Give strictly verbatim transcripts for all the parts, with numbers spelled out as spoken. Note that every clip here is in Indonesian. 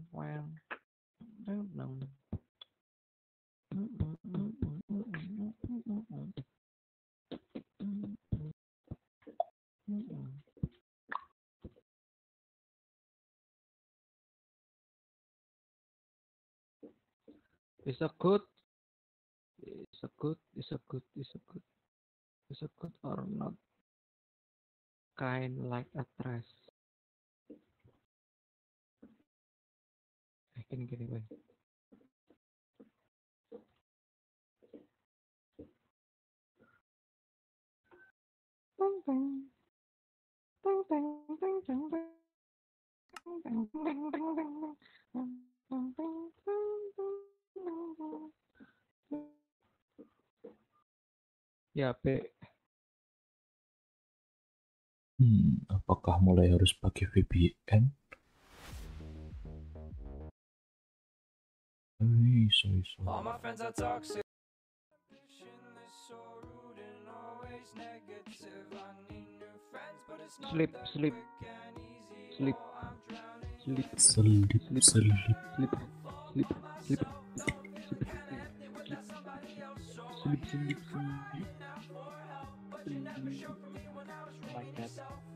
Is a good, is a good, is a good, is a good, is a good or not? Kind like a dress. I can get away. Ya, P. Hmm, apakah mulai harus pakai V P N? Eh, iso iso. Sleep, sleep, sleep, sleep, Selip, sleep, selip. sleep, sleep, sleep, sleep, sleep, sleep, like that.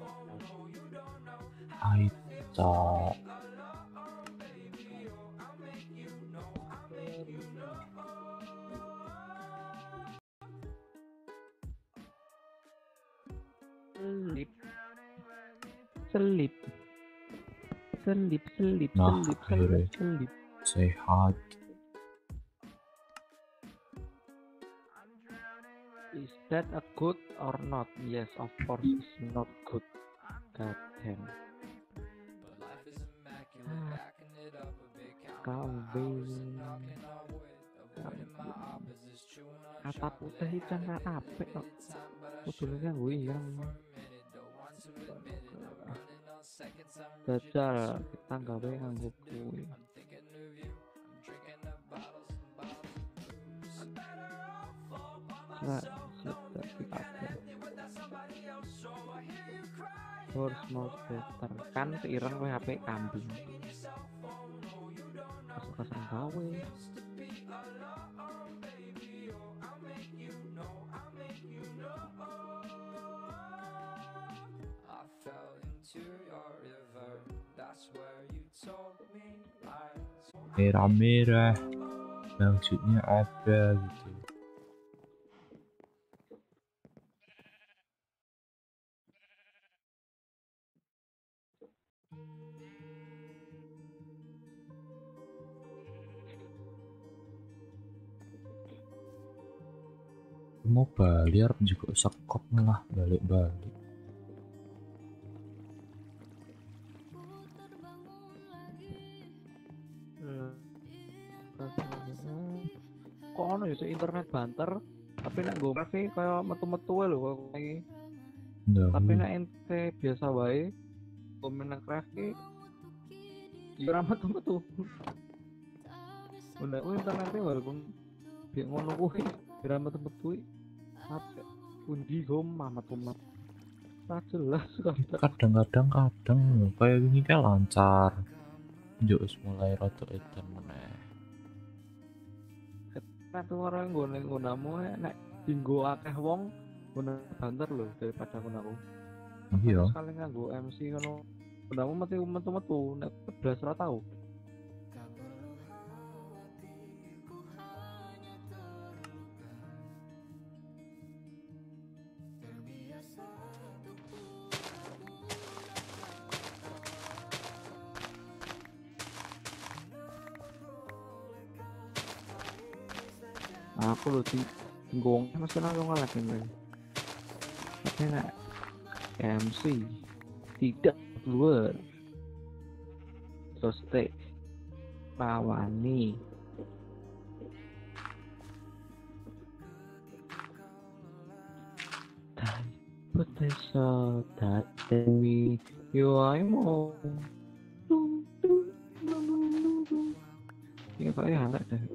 Aita. Sleep, sleep, sleep, sleep, Nah, sleep, akhirnya sleep, sleep. sehat. Is that a good or not? Yes, of course, it's not good. God damn. Kambing. Kata putih itu kan apik kok. Kudune nganggo ireng. Jajal kita gawe nganggo kuwi. Nah, sudah dikasih. Horse mouse better kan ireng kowe H P kambing. Kasar gawe. Merah-merah. Maksudnya ada gitu. Mau balik juga sekop malah balik-balik. Kok ono ya internet banter tapi nek nggo kafe kaya metu-metu lho kok iki. Tapi nek ente biasa wae komen nang kafe ya ora metu-metu. Nek internetnya walaupun biar ngono kuwi ora metu-metu apa pundi gom metu-metu. Tak jelas Kadang-kadang kadang kayak gini kan lancar. Njuk mulai rada edan meneh. Satu orang gue neng gunamu nek dinggo akeh wong guna banter loh daripada gunaku. Iya. Sekali nganggo M C ngono gunamu mati metu-metu nek belas ra tau. Aku lho di gonggong mesti langsung ngalah ini. Tapi nek M C tidak keluar terus teh rawani but they saw that me you are more ya kok ya enggak deh.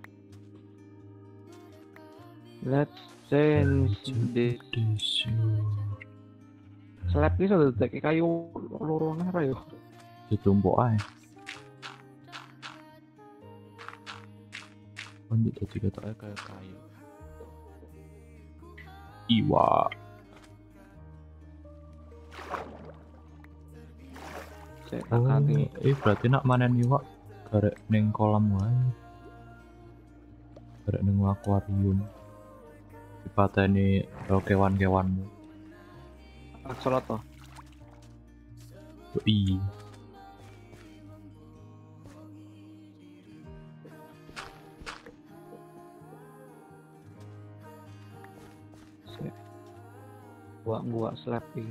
Let's change this. Slap ini sudah detek kayu lorone ra yo. Ditumpuk ae. Lanjut tadi katanya kayak kayu. Iwa. Cek Oh, takani. eh berarti nak manen iwa garek neng kolam wae. Garek neng akuarium. Dipateni karo kewan-kewanmu. Aksolot toh. Iya. Gua gua slap iki.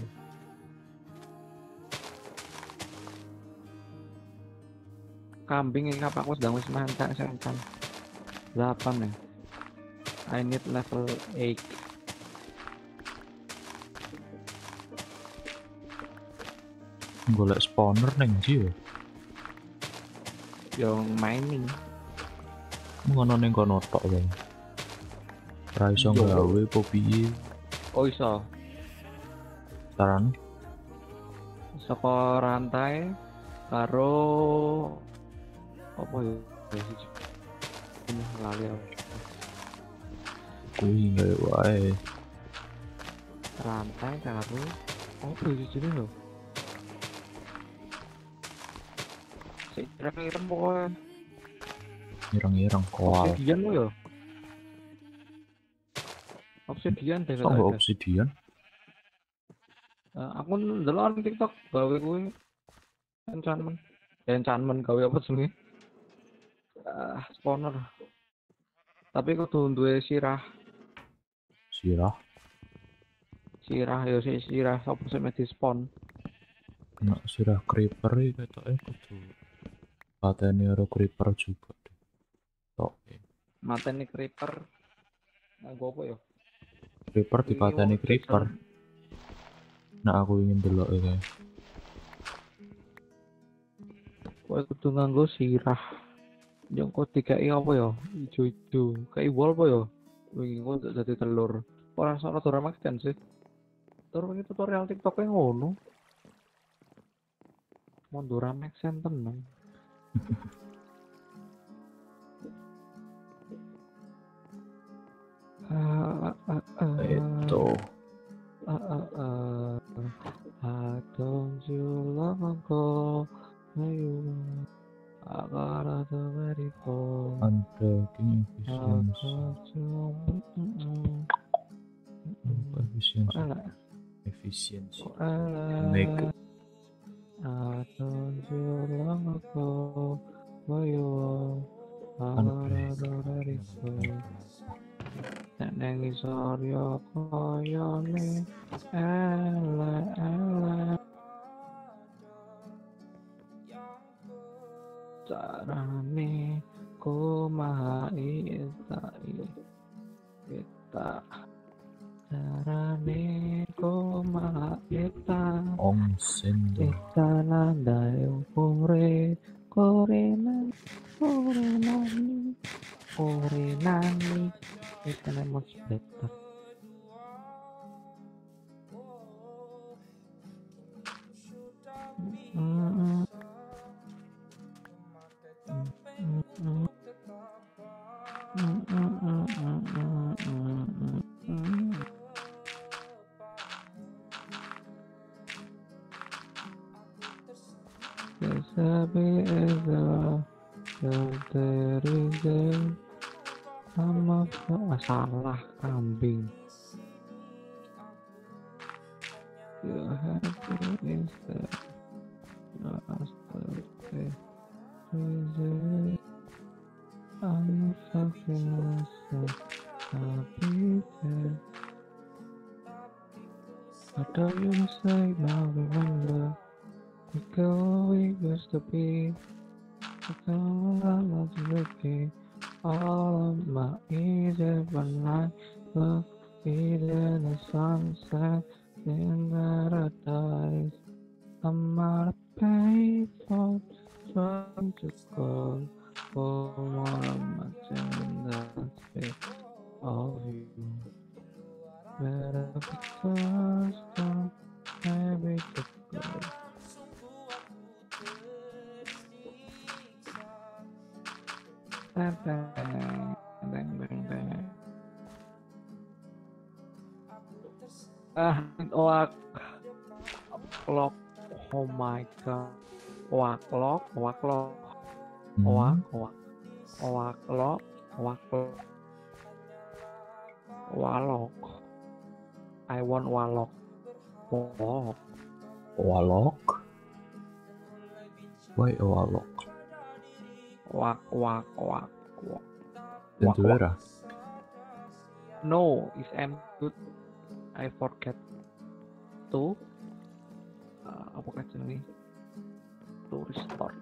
Kambing ini apa aku sedang wis mantak sentan. delapan ya. I need level eight. Golek spawner neng ndi ya? Yang mining. Ngono neng kono tok wae. Ora iso gawe opo piye? Oh iso. Saran Saka rantai karo apa ya? Ini lali aku. kuwi gawe wae. Rantai karo apa ya jenenge lho? Sik ireng-ireng pokoke. Ireng-ireng koal. Obsidian lo ya? Obsidian deh Kok nggak obsidian? Uh, aku ndelok nang TikTok gawe kuwi enchantment. Enchantment gawe apa jenenge? Ah, spawner. Tapi kudu duwe sirah. Sirah. Sirah ya sih sirah sapa sing mesti spawn. Kena sirah creeper iki ketoke kudu pateni karo creeper juga deh. Tok. Mateni creeper. Nggo apa ya? Creeper dipateni creeper. Nah aku ingin delok iki. Kowe kudu nganggo sirah. Yang kok dikai apa ya? Ijo-ijo. Kayak wol apa ya? Wingi kok dadi telur. Ora sono drama kan sih. Terus ini tutorial TikTok-e ngono. Mondora make sense tenan. Ah, ah, ah, Itu. ah, ah, ah. I don't you love uncle? Ayo. I gotta do very cool. Unbreaking efficiency. Apa efisiensi? Efisiensi. Make. I don't you love uncle? Ayo. I gotta do very cool. Nek nang isor yo koyone elek-elek carane kumaha isai kita carane kumaha kita Onsen kita nandai umure korena korena korena it's gonna much better. Mm-hmm. Mm-hmm. Mm-hmm. Sabi eza dari zen sama salah kambing. You happy is the last birthday reason I'm fucking myself happy day. What do you say now? Remember we go we used to be. I love you. All of my easy when I look either the sunset in paradise. I'm out of pay for trying to go for more of my tender space of you. Better because don't maybe to go. Bye bye. Teng teng teng. Ah, oak lock. Oh my god. Oak lock, oak lock, oak Hmm? oak oak lock, oak lock, walok. I want walok. Walok. Walok? Why a walok? Wak wak wak wak. Tentu Wak, wak. era. No, is M good. I forget to uh, apa kaca nih? To restore.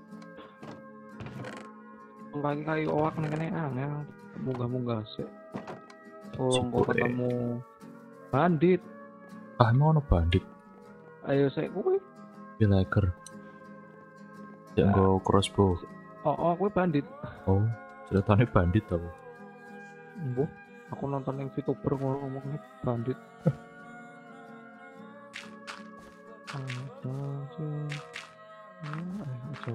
Lagi kayu oak nih kene angel. Munggah-munggah sih. Tolong kok Cipure. ketemu bandit. Ah, emang ono bandit? Ayo saya kuwi. Villager. Yang Ah. go crossbow. Oh, oh kuwi bandit. Oh, ceritanya bandit apa? Mbuh, aku nonton yang VTuber ngomongnya bandit. Ada sih. Eh, aja.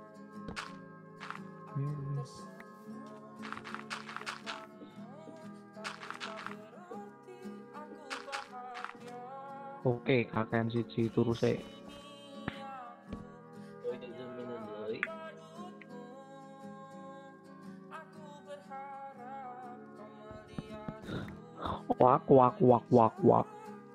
Oke, kakek siji turu sik. Wak wak wak wak wak.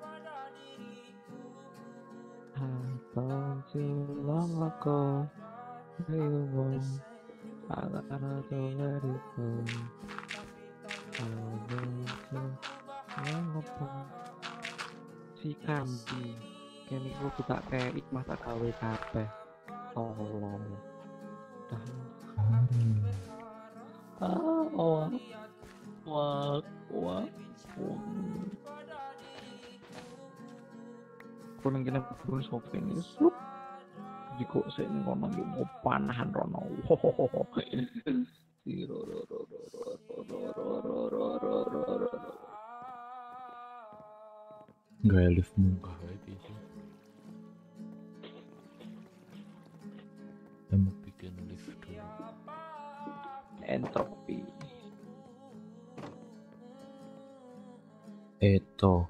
Hampir silang lako. Ayo, ada ada tuh dari tuh. Ada tuh yang apa? Si kambing. Kini aku tak kayak ikmah tak gawe kabeh. Tolong. Dah. Ah, oh. Wak wak. Kuning kena pun sofi ini slup. Jiko saya ini kono yo mau panahan rono. Gaya lift munggah kayak gitu. Kita mau bikin lift dulu. Entropi. Eto.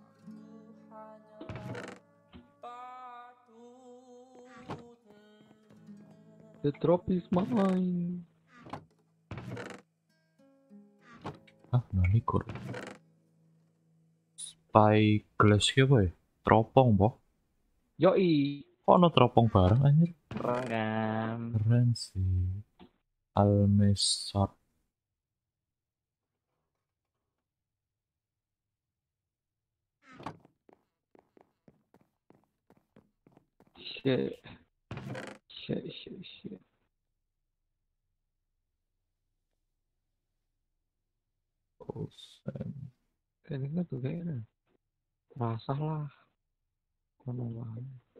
The drop is mine. Ah, nani kur. Spy glass ki apa ya? Teropong boh. Yoi. Kok ono teropong bareng anjir? Keren. Keren sih. Almesot. Shit. Shit, shit, shit. Osen. Ini kan tuh kayaknya. Rasa lah. Kono wae.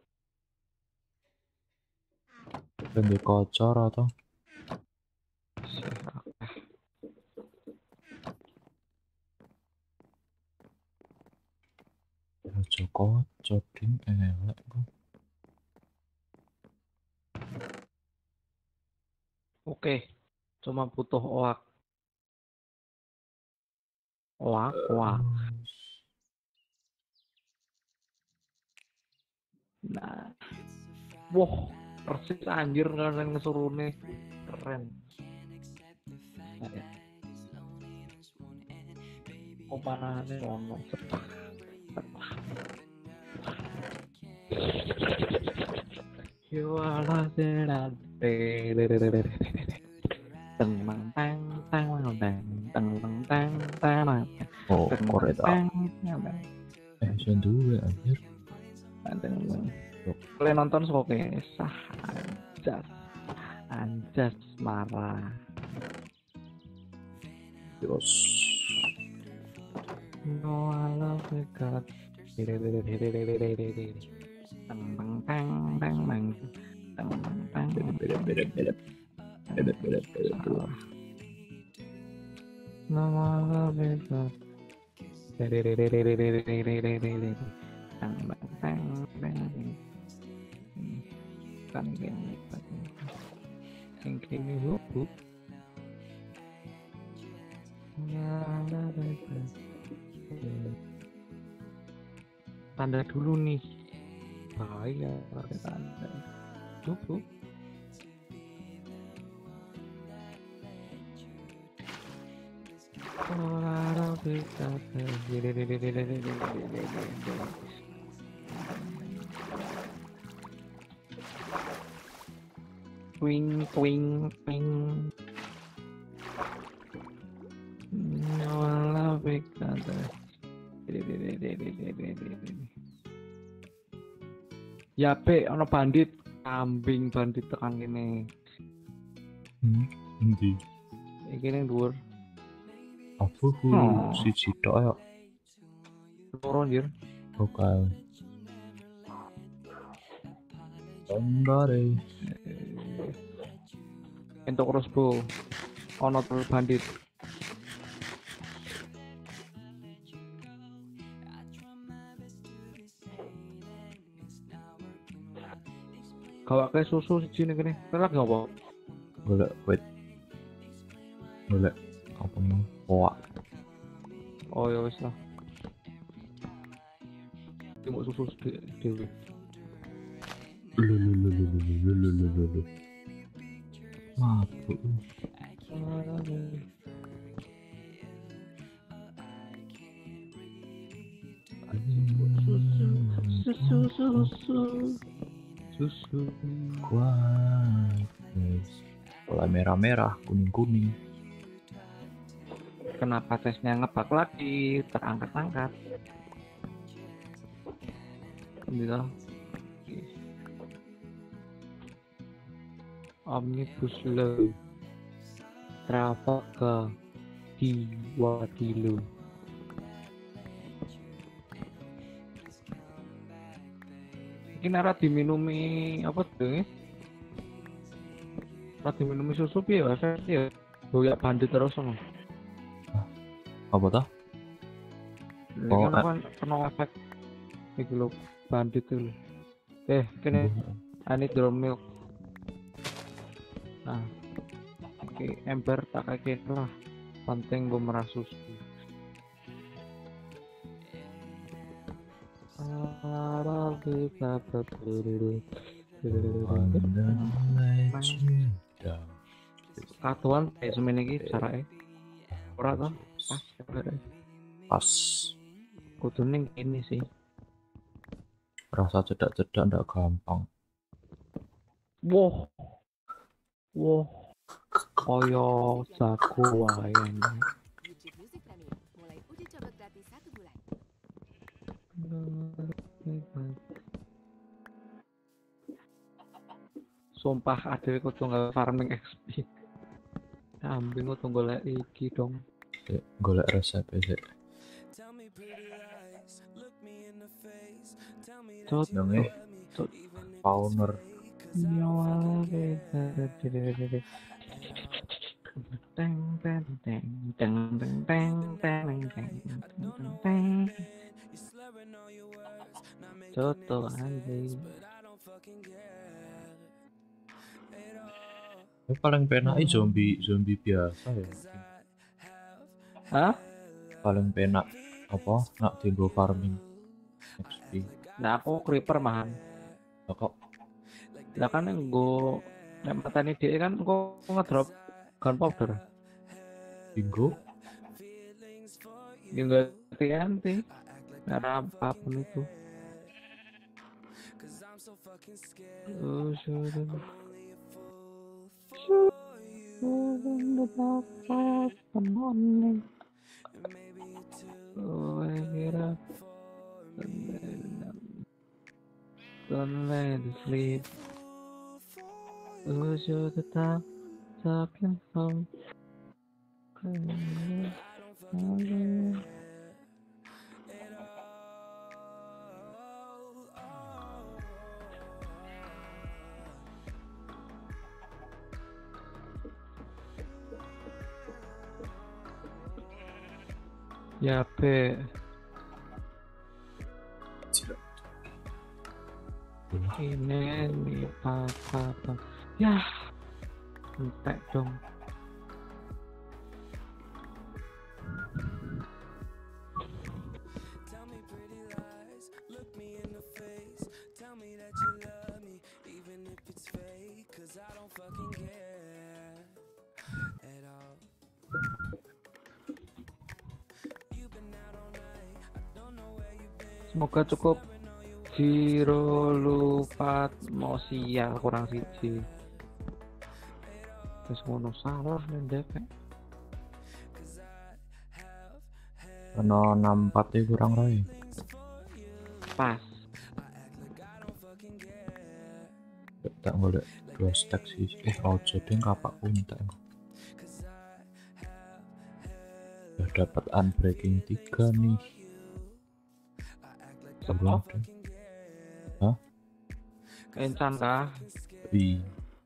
Dan di kocor atau? Sehat. Aja kocor ding elek kok. Oke. Cuma butuh oak. Oak, oak. Nah. Wah, persis anjir kalian ngesurune. Keren. Nah, ya. Oh, panahane ono. You are lost in a teng tang tang tang tang teng teng tang tang. Oh, koreda. Eh, jangan dulu anjir. Kalian nonton soke sah anjas anjas marah. Terus No, I love you God. Teng teng tang tang tang teng teng tang. beda beda beda beda beda beda beda. No, I love you God. Teng teng tang tang. Kan gini, kan gini, bu. Tanda dulu nih. Bahaya pakai tanda. Cukup. Twing, twing, twing. Wala bekada. Ya pe, ono bandit, kambing bandit tekan kene. Hmm, endi? Iki ning dhuwur. Apa ku Oh. siji tok ya? Loro anjir. Oke. Somebody. Entuk crossbow. Ono terus bandit. Gawake susu siji ning kene. Kelak ngopo? Golek wait. Golek apa mau? Poak. Oh ya wis lah. Tunggu susu dhewe. Lu lu lu lu lu lu lu lu lu lu. Mabuk. Susu susu susu Kuat. Bola merah-merah, kuning-kuning. Kenapa tesnya ngebak lagi, terangkat-angkat? Gitu. Omnibus Law Trafaka Diwakilo. Ini nara diminumi apa tuh? Nara diminumi susu piye efek ya? Boyak bandit terus sama. Apa toh? Ini Oh, kan kan kena efek iki lho bandit itu. Eh, kene I need your milk. Nah, oke, ember tak kayak lah. Penting gue merah susu. Katuan kayak semene iki carake. Ora toh? Pas. Pas. Kudune ini sih. Rasa cedak-cedak ndak gampang. Wow. Wow. Koyo jago wae. YouTube Music Family mulai uji coba gratis satu bulan. Sumpah adewe kudu tunggal farming X P. Kambing kudu golek iki dong. Sik, golek resep sik. Cot Dong eh. Cot. Fauner. Nyawa teng teng teng teng teng teng teng teng teng. Coto anjing. Ini paling penak zombie zombie biasa ya. Hah? Paling penak apa? Nak tinggal farming X P. Nah aku creeper mahan. Lah kok Lah kan nggo nek matane dhek kan engko ngedrop gunpowder. tinggal Ya enggak anti cara apapun itu. Oh, sudah. Sudah the morning. Oh, I get up. Don't let it sleep. Oh, should the talk, talking from. Ya, pe. Ini nih papa, papa. Ya, entek dong. Semoga cukup. Giro lupa mau sial kurang siji. Terus ngono salah nendek. Ono enam empat e kurang rai. Pas. Tak golek dua stack sih. Eh ojo ding kapak punta. Udah dapat unbreaking tiga nih. Sepo? Hah? Encan kah? Iya.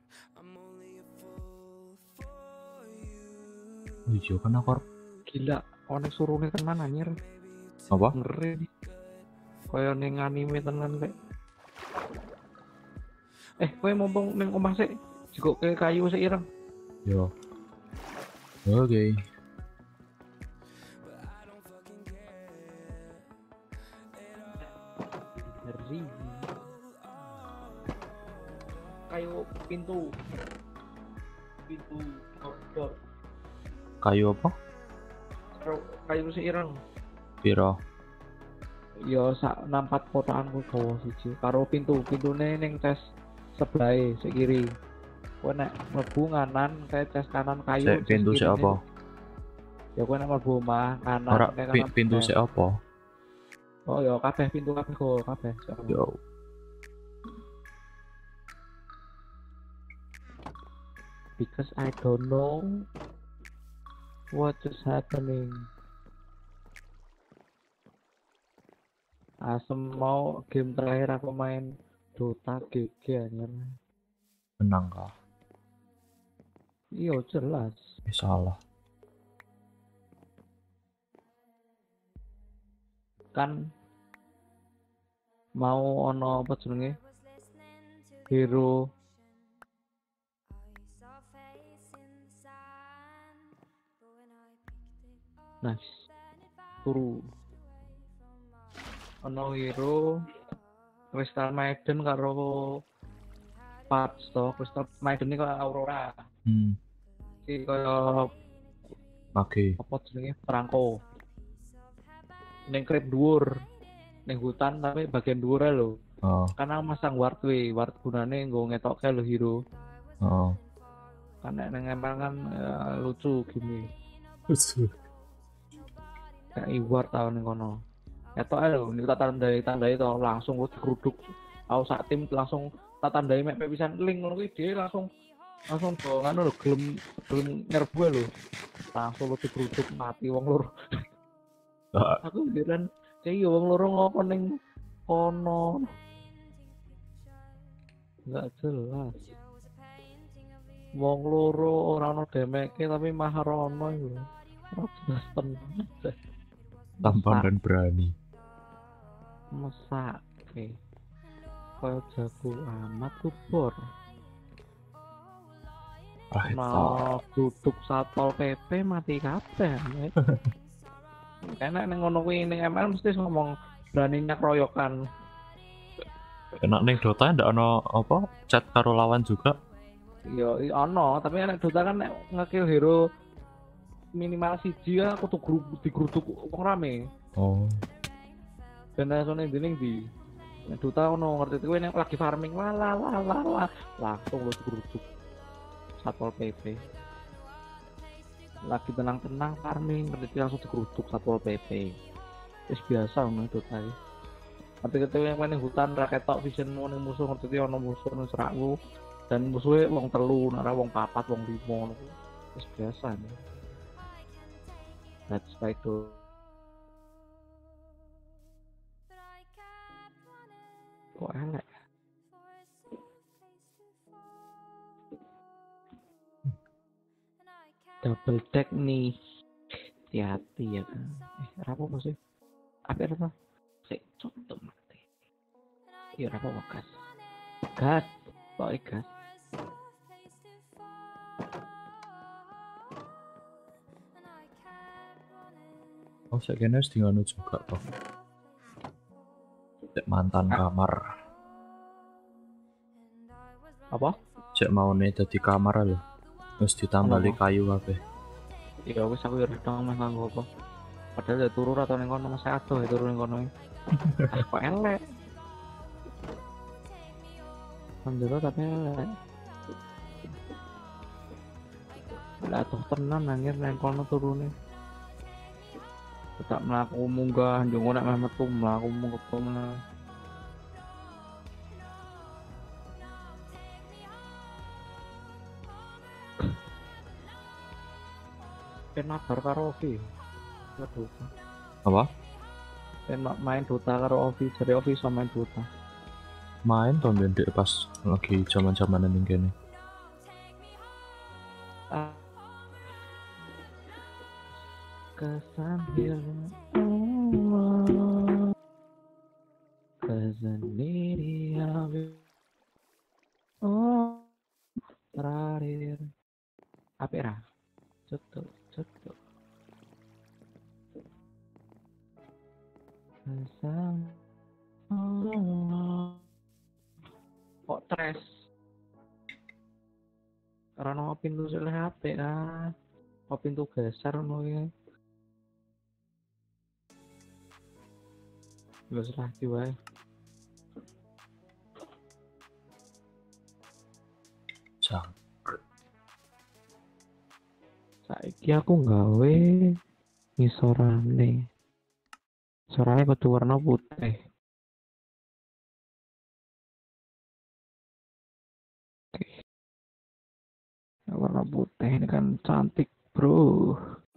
Oh iya kan aku Gila, ono surune tenan anjir. apa? Ngeri. Kaya ning anime tenan kayak. Eh, kowe mumpung ning omah sik, jikoke kayu sik ireng. Yo. Oke. Ngeri. Kayu pintu. Pintu outdoor. Kayu apa? Kayu sik ireng. Piro? Ya sak nampat kotaan ku gawa siji karo pintu pintune ning tes sebelah sik kiri. Kowe nek mlebu nganan kae tes kanan kayu. Sik pintu sik apa? Ya kowe nek mlebu omah kanan Ora kae pi, kanan. pintu sik apa? Oh ya kabeh pintu kabeh go kabeh. Yo. Because I don't know what is happening. Asem mau game terakhir aku main Dota G G anjir. Menang kah? Iya jelas. Eh salah. Kan mau ono apa jenenge? Hero nice. Turu. Ono hero Crystal Maiden karo parts to. Crystal Maiden iki kaya Aurora. Hmm. Iki kaya Mage. apa jenenge? Perangko. Ning krip dhuwur. Ning hutan tapi bagian dhuwur ae lho. Oh. Karena masang ward kuwi, ward gunane nggo ngetokke lho hero. Oh. Kan nek nang emang kan ya, lucu gini. Lucu. Kayak ward tau ning kono. Ketok ae lho, niku tak tandai tandai to langsung ku digruduk. Aku sak tim langsung tak tandai mek pisan link ngono kuwi dhewe langsung langsung do ngono lho gelem gelem nyerbu lho. Langsung lu digruduk mati wong loro. Aku pikiran kayak wong loro ngopo ning kono. Enggak jelas. Wong loro ora ono demeke tapi maharono iku. Ora jelas tenan. Tampan dan berani. Mesak oke. Kaya jago amat tuh bor. Ah, Nah, duduk satpol P P mati kabeh. Enak neng ngono kuwi ning M L mesti ngomong berani nyakroyokan. enak ning Dota ndak ono apa chat karo lawan juga. Yo ono, tapi nek Dota kan nek ngekill hero minimal siji ya kudu grup digruduk wong rame. Oh. Dan asone dening di nek Dota ono ngerti kowe nek lagi farming la la la la la langsung lu digruduk satpol P P. Lagi tenang-tenang farming ngerti langsung digruduk satpol P P. Wis biasa ngono Dota iki. Tapi ketika yang main hutan rakyat tok vision mau ning musuh ngerti ono musuh nang serakku dan musuhnya wong telu, nara wong papat, wong limo ngono. Wis biasa nih. That's why to kok elek. Double deck nih. Hati-hati ya kan. Eh, apa sih? Apa apa? Sik contoh mati. Ya apa gas. Gas. Kok gas. Oh, saya kira harus tinggal juga toh. Cek mantan kamar. Apa? Cek mau nih tadi kamar loh. Terus ditambali kayu apa? Ya wis aku udah dong mas nganggo apa. Padahal ya turu atau ning kono masih adoh ya turu ning kono. Ah kok elek. Panjero tapi elek. Lah tuh tenan anjir ning kono turune. Tak mlaku munggah njung nek meh metu mlaku munggah meneh. Penabar karo Ovi. Waduh. Apa? Pen main Dota karo Ovi, jadi Ovi sama main Dota. Main tuh ndek pas lagi zaman-zamanan ning kene. Ah. Kesambil kesendirian. Oh, terakhir. Apa ya? Cetuk, cetuk. Kesam. Kok tres? Karena pintu sudah H P ah. Kok pintu geser no ya? Gak serah wae. Jangkrik. Saiki aku gawe ngisorane. Sorane kudu warna putih. Oke. Warna putih ini kan cantik, bro.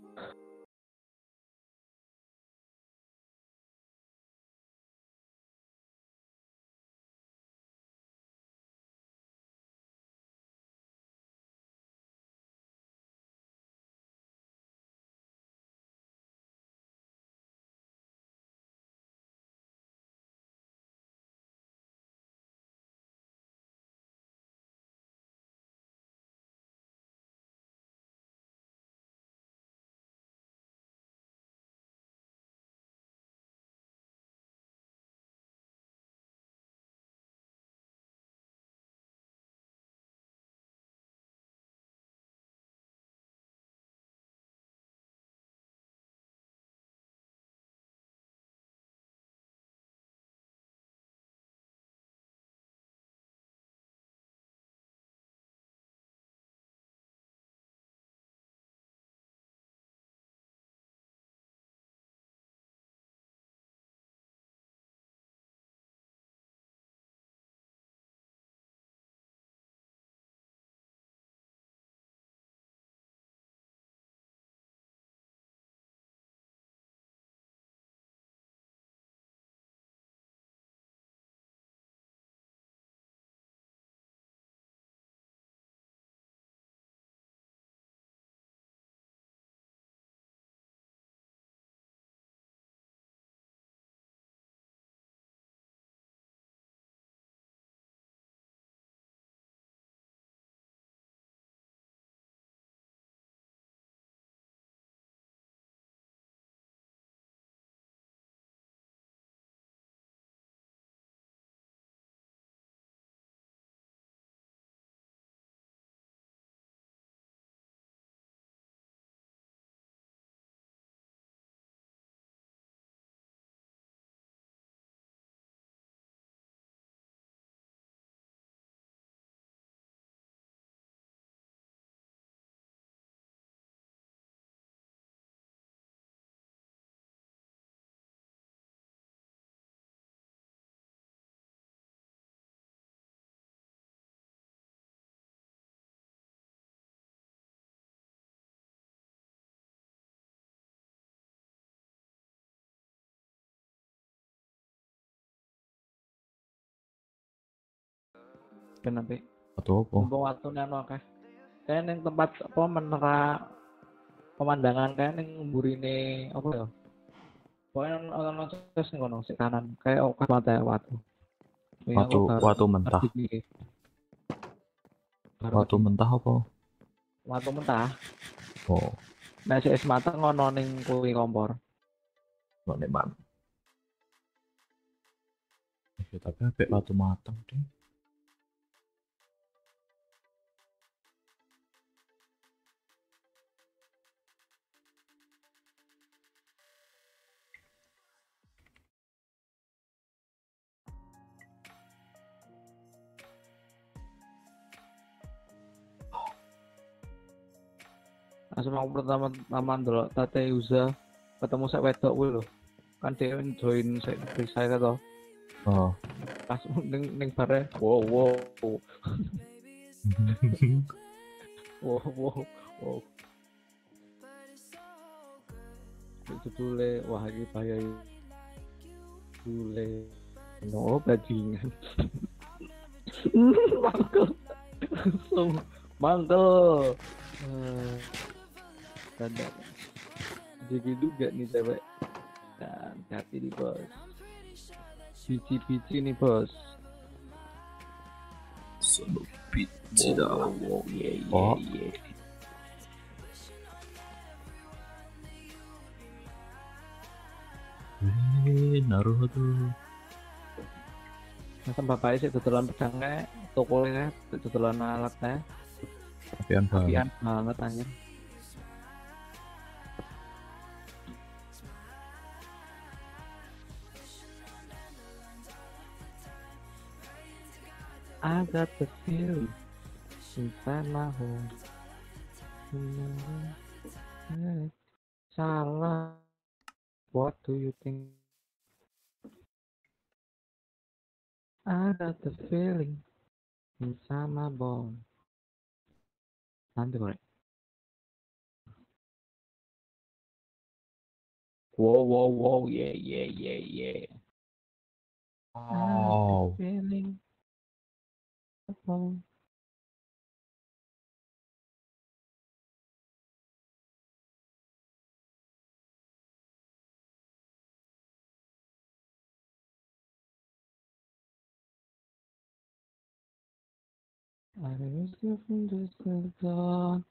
Kenapa? Atau apa? Mumpung waktu nang akeh. Kayak ning tempat apa menara pemandangan kayak ning mburine apa ya? Pokoknya ono terus ning kono sik kanan kayak oke mata watu. Wingi aku Watu baru watu mentah. ngerti iki. Baru Watu ngerti. mentah apa? Watu mentah. Oh, Nah sik es mateng ngono ning kuwi kompor. nggak neman. Ya, tapi apik watu matang deh. Langsung aku pertama-tama ndelok Tate Uza ketemu sak wedok kuwi lho. Kan dia join sek saya to. Oh. Langsung ning ning bare wow wow. Wow wow wow. Itu dule wah iki bahaya iki. Dule no bajingan. Mangkel. Langsung mangkel. Uh, tanda jadi juga nih cewek dan hati nih bos bici-bici nih bos Solo bici wow, dah. wow, wow, yeah, yeah, Oh. yeah. Wih, Naruto. Masa bapaknya sih tutulan pedangnya tokonya tutulan alatnya Apian banget. apian banget anjir. I got the feeling inside my home. Salah. What do you think? I got the feeling inside my bone. Nanti korek. Wow, wow, wow, yeah, yeah, yeah, yeah. Oh. I got the feeling. Oh. I was you from just the dawn.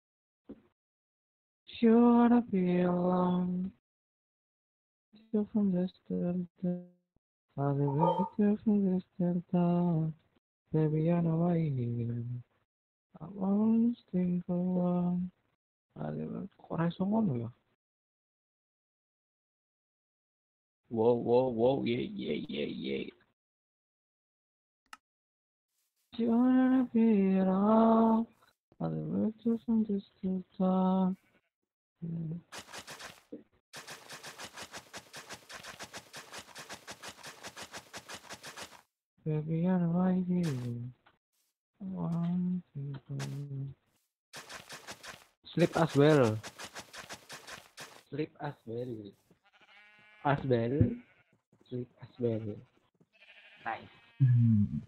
Sure to be alone. You from just the dawn. I was you from just the dawn. Baby, I know I am. I won't stay for long. Kok rasa ngono ya? Wow, wow, wow, yeah, yeah, yeah, yeah. You wanna be it all. I was you from just the dawn. Baby, I know I am. I want to sleep as well. Sleep as well. As well. Sleep as well. Nice. Hmm.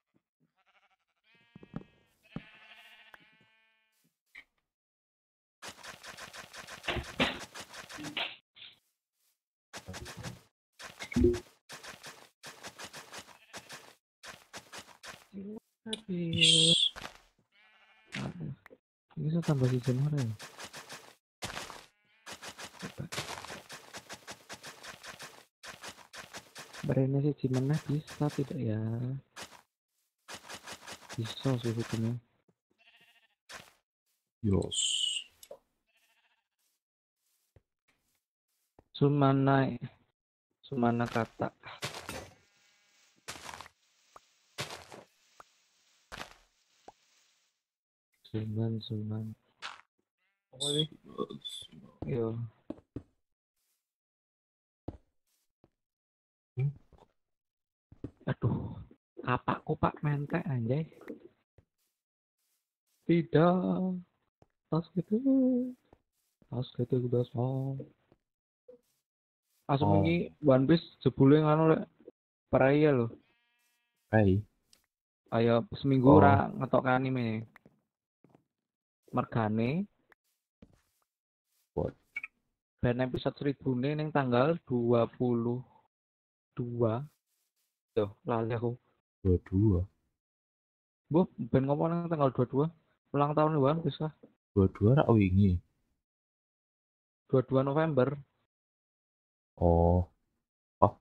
Tapi Ish. aduh, ini bisa tambah season mana ya? Brandnya sih gimana bisa tidak ya? Bisa sih hukumnya. Yos. Sumana, Sumana kata. Suman, Suman. Apa sih? Yo. Hmm? Aduh, kapakku pak mentek anjay. Tidak. Tas gitu. Tas gitu udah song. Asum Oh. ini One Piece jebule ngono lek peraya lho. Hey. Ayo seminggu Oh. ora ngetok anime. Mergane What? ben episode seribu nih ning tanggal dua puluh dua. Tuh, lali aku. Dua-dua. Bu, ben ngomong nang tanggal dua puluh dua. Ulang tahun nih One Piece lah. Dua-dua rak wingi. dua puluh dua November. Oh. Oh.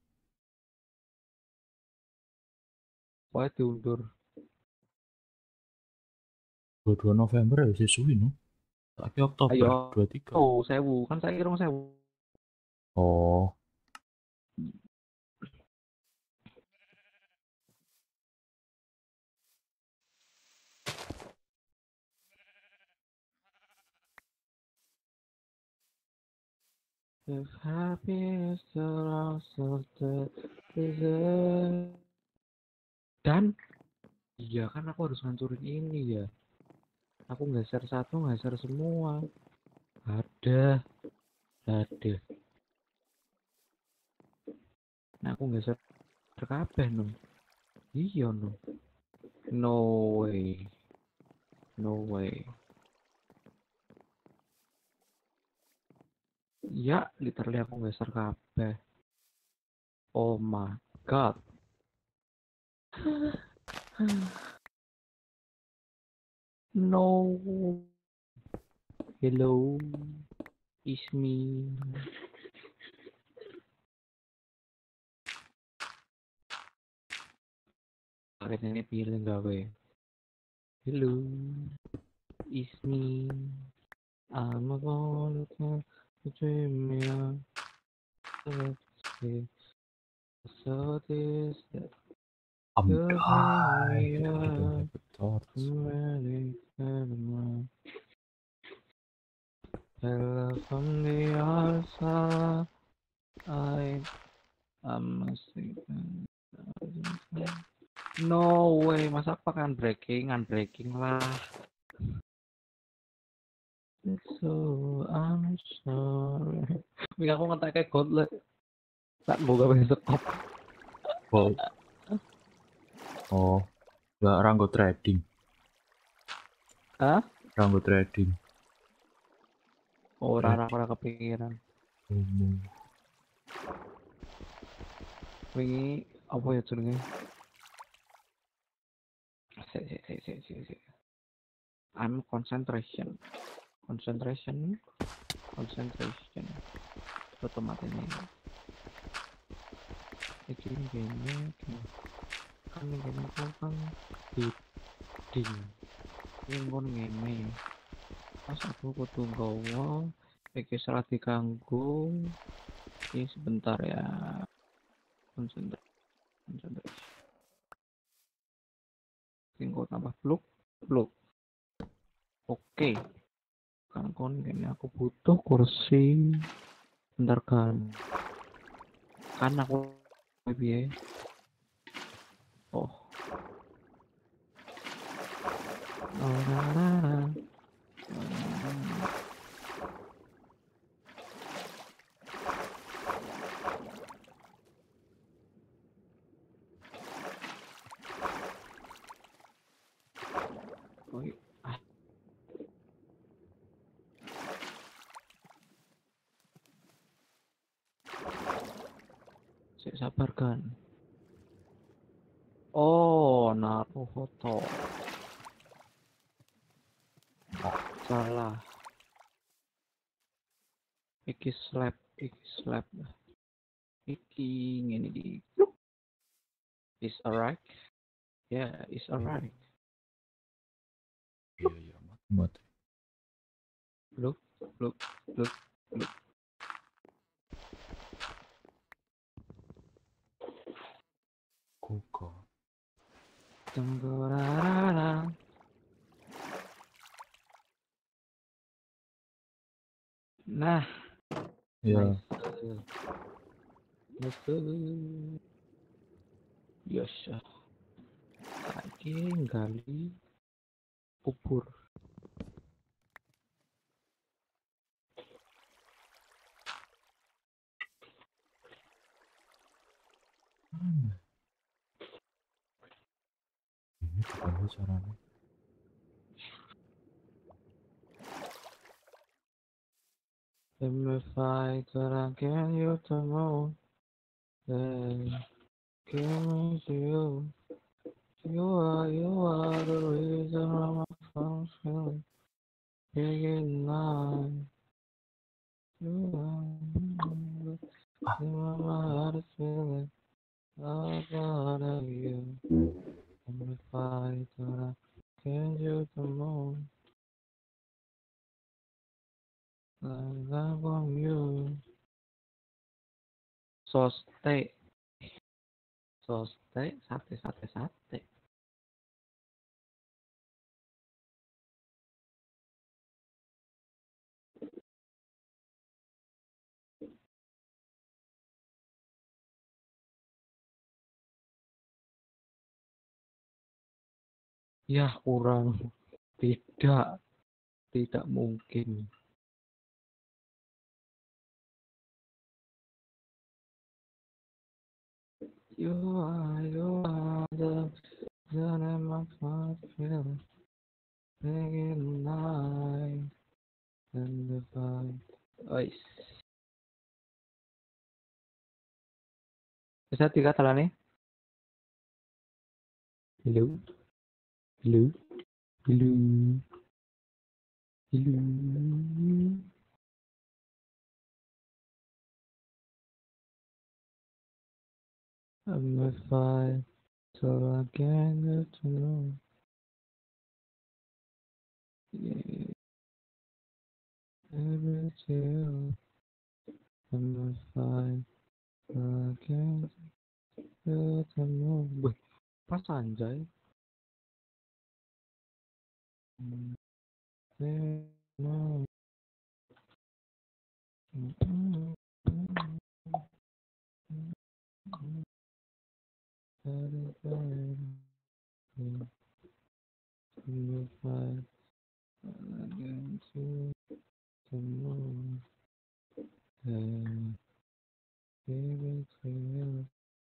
Pokoknya diundur. Dua-dua November ya sesuai no. Tapi Oktober Ayo. dua tiga. Oh, sewu. Kan saya kira sewu. Oh. If happy is the loss of the desert. Dan iya kan aku harus ngancurin ini ya. Aku geser satu, geser semua. Ada, ada. Nah aku geser kabeh no. Iya no. No way. No way. Ya, literally aku geser kabeh. Oh my god. No. Hello. It's me. Pakai ini pilih gawe. Hello. It's me. I'm a volunteer to dream me up. So this that I'm you bring me died. I don't up. have a torch. I'm ready for the night. Hello from the other side. I am a sleeping. No way, masa pakai unbreaking, unbreaking lah. So I'm sorry. Mika aku ngetek kayak gauntlet. Tak gue gak bisa stop. Oh, oh, nggak ranggo trading, Hah? ranggo trading. Oh, rara ora kepikiran. Umum. Wingi apa ya jenenge? Sik sik sik sik sik sik. I'm concentration. Concentration. Concentration. Otomatis ini. Iki gini gini. Kan gini kan bidding. Ini pun ngene. Pas aku kudu nggawa iki salah diganggu. Ini sebentar ya. Konsentrasi. Konsentrasi. Tinggal tambah blok, blok. Oke. Kan kon gini aku butuh kursi. Bentar kan. Kan aku piye? Oh. Oh, na, na, na. Oh, ah. Saya sabar kan. Oh, Naruto. Salah. Iki slap, iki slap. Iki ngene di. Is alright. Yeah, is alright. Iya iya mat mat. Look, look, look, look. Koko. Tenggerara. Nah, Iya. nice. Nice. Yes. Lagi gali kubur. Mana? Ini coba dulu caranya. Let me fight till I get you to know. Then give me to you. You are, you are the reason I'm functioning. Big night. You are. Ah. You are my heart feeling. I thought of you. Let me fight till I get you to know. I love on you. So stay. So stay. Sate, sate, sate. Ya kurang. Tidak, tidak mungkin. You are, you are the, the name of my feeling. Singing night and the fight. Ois. Bisa tiga talane? Hello, hello, hello, hello. I'm a fight, so I can't get to know. Yeah, every chill. I'm a fight, so I can't get to know. Wih, pas anjay. Hmm, eh, no. Mm, mm, mm, mm, mm. Better, better, better. I'm a fight, so I can't get to know. Yeah, every chill.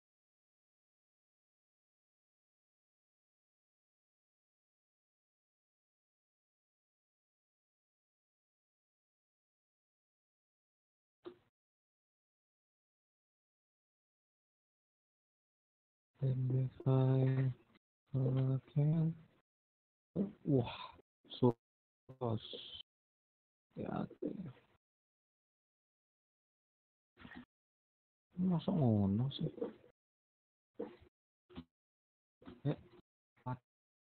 Every fight, so I can't. Wah, sos. Ya, masa ngono sih? Eh, mat.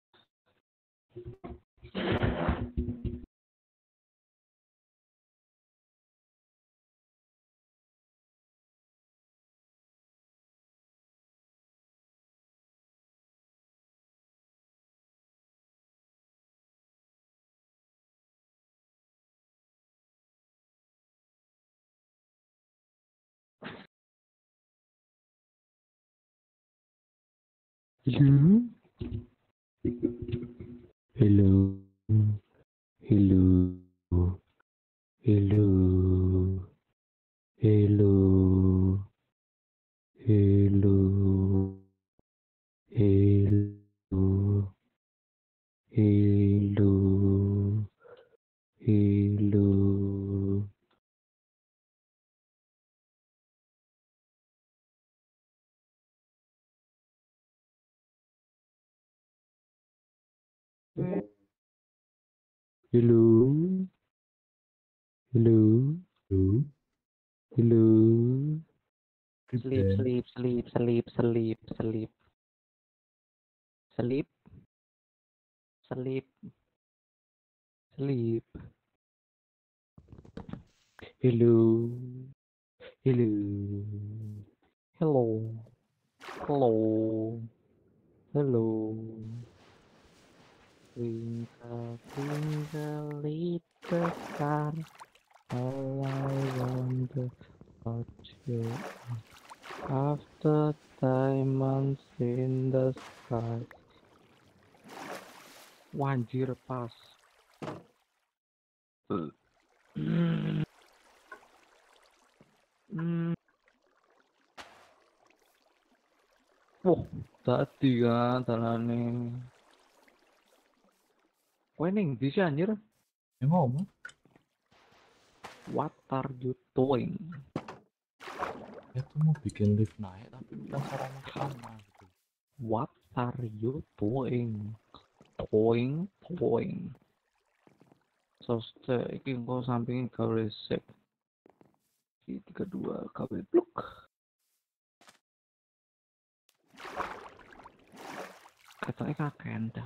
Hello, hello, hello, hello, hello, hello, hello, hello, hello. Hello, hello, Lu, hello. Sleep, Ruben, sleep, sleep, sleep, sleep, sleep, sleep, sleep, sleep. Hello, hello, hello, hello, hello. Twinkle, twinkle, little star, how I wonder what you are after diamonds in the sky. Wanjir pas. Hmm, hmm. Wah, tadi kan talane. Kowe ning ndi sih anjir? yang ngomong, What are you doing? ya tuh mau bikin lift naik tapi bukan caranya ke sana gitu. What are you doing? Doing, doing. So, iki engko samping gawe save. Iki tiga dua gawe blok. Katanya kaken dah.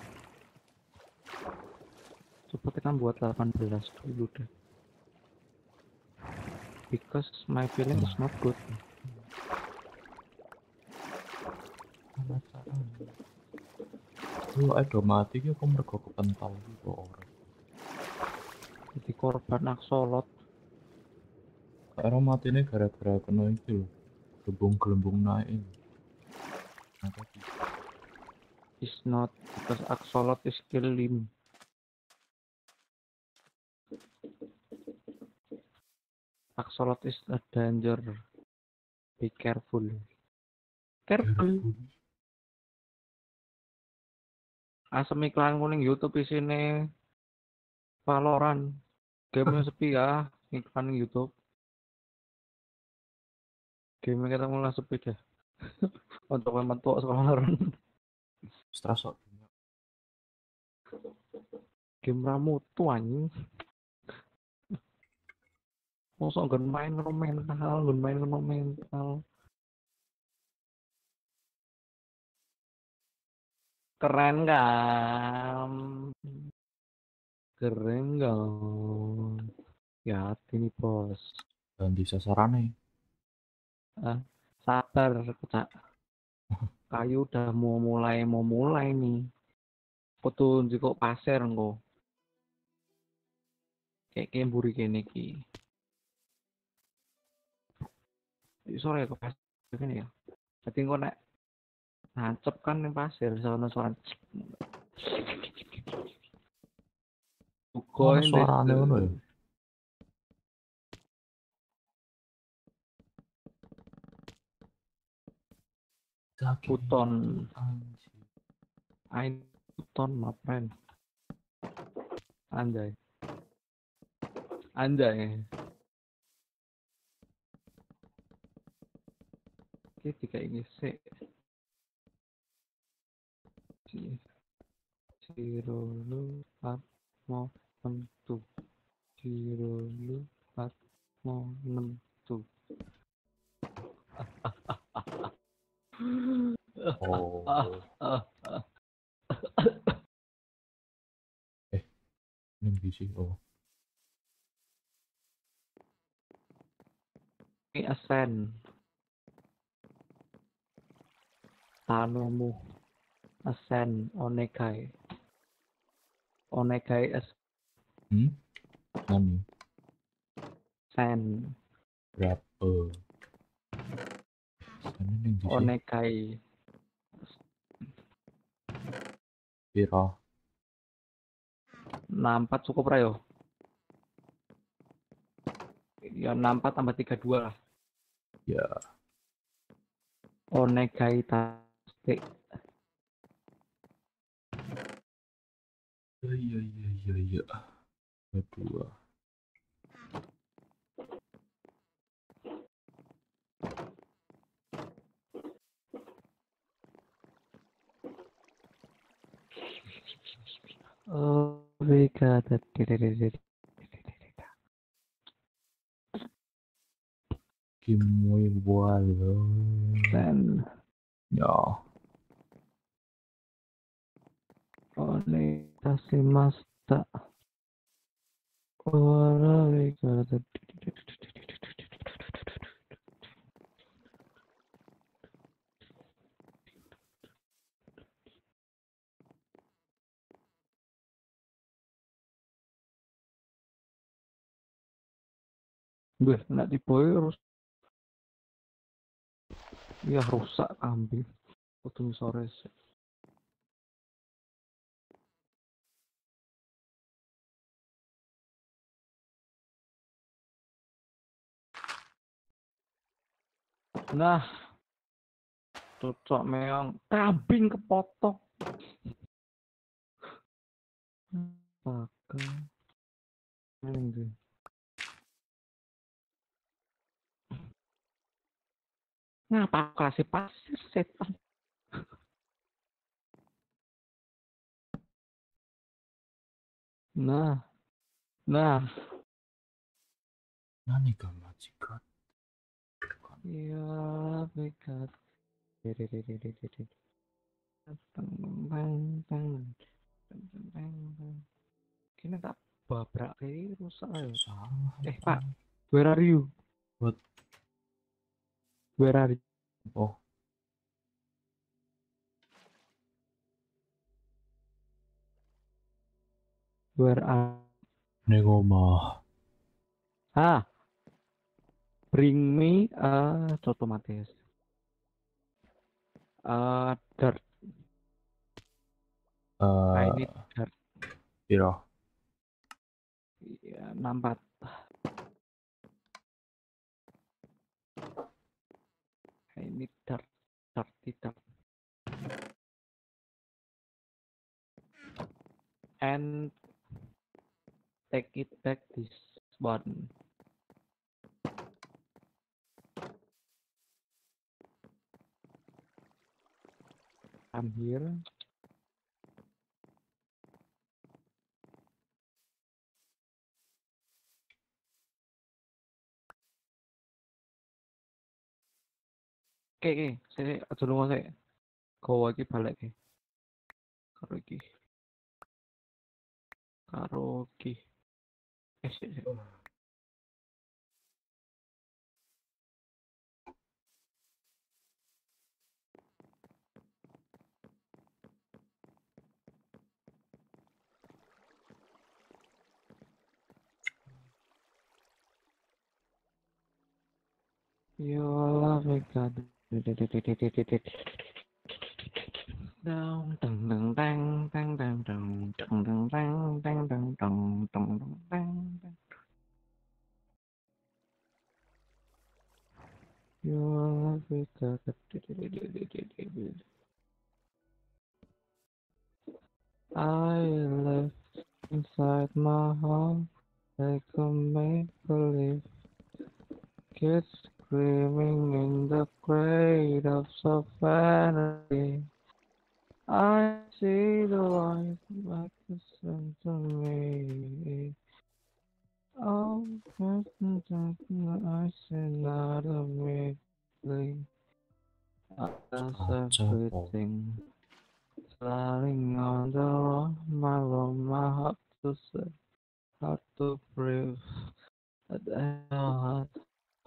Coba kita buat delapan belas dulu deh. Because my feeling is not good. Mana caranya? Lu ada mati ki kok mergo kepental gitu orang. Jadi korban aksolot. Karena mati ini gara-gara kena itu loh, gelembung-gelembung naik ini. Nah, tadi. is not because axolot is kill him. Axolot is a danger. Be careful. Careful. Asem iklan kuning YouTube isine Valorant. Game sepi ya, iklan YouTube. Game kita mulai sepi deh. Untuk metu Valorant. Stres kok. Game ramu tuh anjing. Mosok nggon main ngono mental, nggon main ngono mental. Keren kan? Keren kan? Ya hati nih bos. Ganti sasarannya. Ah, sabar kecak. Kayu udah mau mulai mau mulai nih. Foto kok pasir engko. Kayak kemburi kene iki. Sore kok pasir kene ya. Dadi engko nek nancep kan ning pasir sono suara. Ono suarane ngono ya. Puton. I puton my friend. Anjay. Anjay. Oke, tiga ini sih. Zero lu empat mau tentu. Zero lu empat mau tentu. Oh. eh, ini bisa oh. Ini ascend. Tanomu. Ascend onegai. Onegai as. Hmm? Nani? Sen. Berapa? Sana ning di Onegai. Pira? Nampak cukup rayo. Ya nampak tambah tiga dua lah. Ya. Onegai tastik. Ya ya ya ya ya. Kedua. Oh, we got it. Kimui bualo. Dan Ya. One tasimasta. Oh, we got it. Gue nak diboy harus ya rusak kambing waktu sore sih. Nah cocok meong kambing kepotong pakai ini ngapa kasih pasir setan. Nah, nah, Nani ga majikan? ya bekat. Dede dede dede dede. Bang bang bang bang bang bang. Kini tak babrak kayak rusak ya. Salah. Eh Pak, where are you? What? Where are you? Oh. Where are? Nego mah. Ah, bring me a otomatis. Uh, dirt. I Eh, need dirt. piro? Iya, nampat. I need dirt. Dirty dirt. And take it back this one. I'm here. Oke, oke, saya aja lunga saya. Gowo iki balik iki. Karo iki. Karo iki. Eh, sik, sik. Your love is God. Dang dang dang dang dang dang dang dang dang dang dang dang dang dang dang dang. Your love is God. I live inside my home like a make-believe kid screaming in the cradles of vanity. I see the light like the sun to me. Oh, I see not a me. I lost Kaca po. everything. Lying on the road, my road, my heart to say, hard to breathe. But I know how to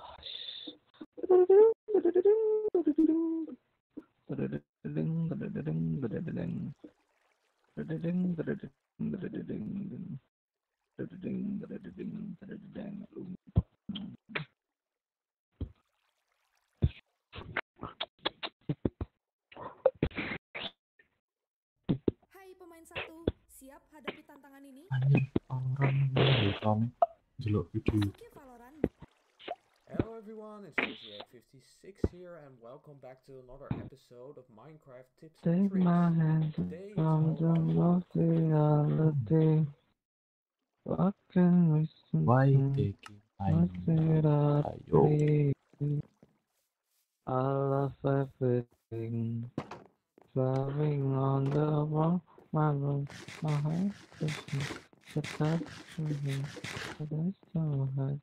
Hai pemain satu, siap hadapi tantangan ini? Anjir, orang ini Tommy jelek video. Masuk ya Valorant. Hello everyone, it's Jesse fifty-six here and welcome back to another episode of Minecraft Tips and take my Tricks. hand Today it's from all the about most reality. What can we Why see? taking What my did I ayo. see? I love everything. Flying on the wall, my room, my heart is the touch of me, the best of heart.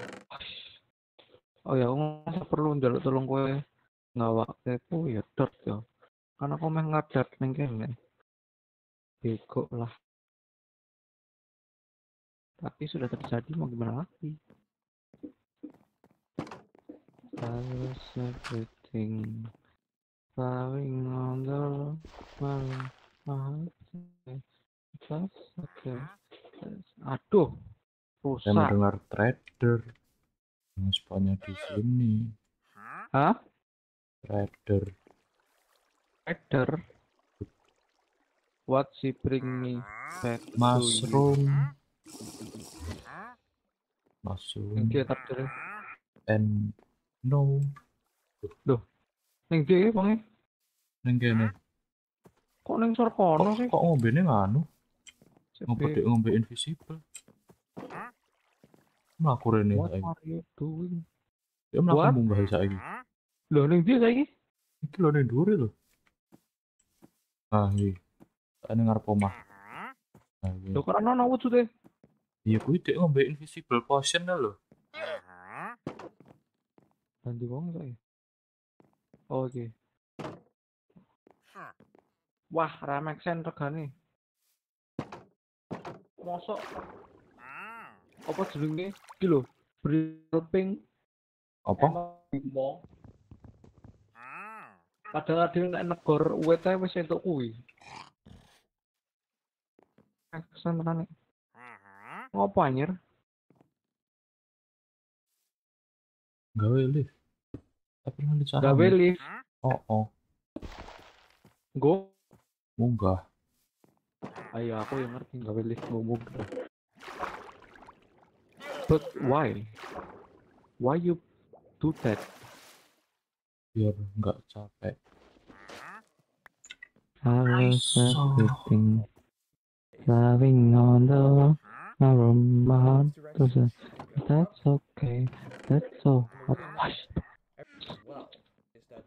Oh ya, aku nggak perlu njaluk tolong kowe ngawakku ya dot ya. Karena aku meh ngadat ning kene. Bego lah. Tapi sudah terjadi, mau gimana lagi? I lost everything. Flying on the road, my room, my heart is the touch of me. Aduh, Saya rusak. mendengar trader yang spawnnya di sini. Hah? Trader. Trader? What she bring me back to you? Mushroom. Yang Mushroom. dia trader. And no. Duh. Yang dia bang? Neng kene. Kok neng sor kono Kok, sih? kok ngombene nganu? Ngombe Sepe. ngombe invisible. Mlaku rene What saiki. are you doing? Ya mlaku What? munggah saiki. Loh neng dia saiki? Iki lho ning dhuwur lho. Ah, iki. Ane ngarep omah. Nah, iki. Loh karena ana wujude. Iya kuwi dek ngombe invisible potion lho. Ganti wong saiki. Oh oke. Wah, Ramexen regane. Mosok apa jenenge? Iki lho, Brilping Apa? Bimo. Padahal ada nek negor uwet ae wis entuk kuwi. Ramexen tenan. Ngopo anjir? Gawe lift. Tapi nanti cara Gawe lift. Oh, oh. Go Munggah. Ayo aku yang ngerti nggak boleh ngomong. But why? Why you do that? Biar nggak capek. I was So- everything, driving on the around Both to directions the. you can go up. That's okay. That's so. And the thing Hush. as well is that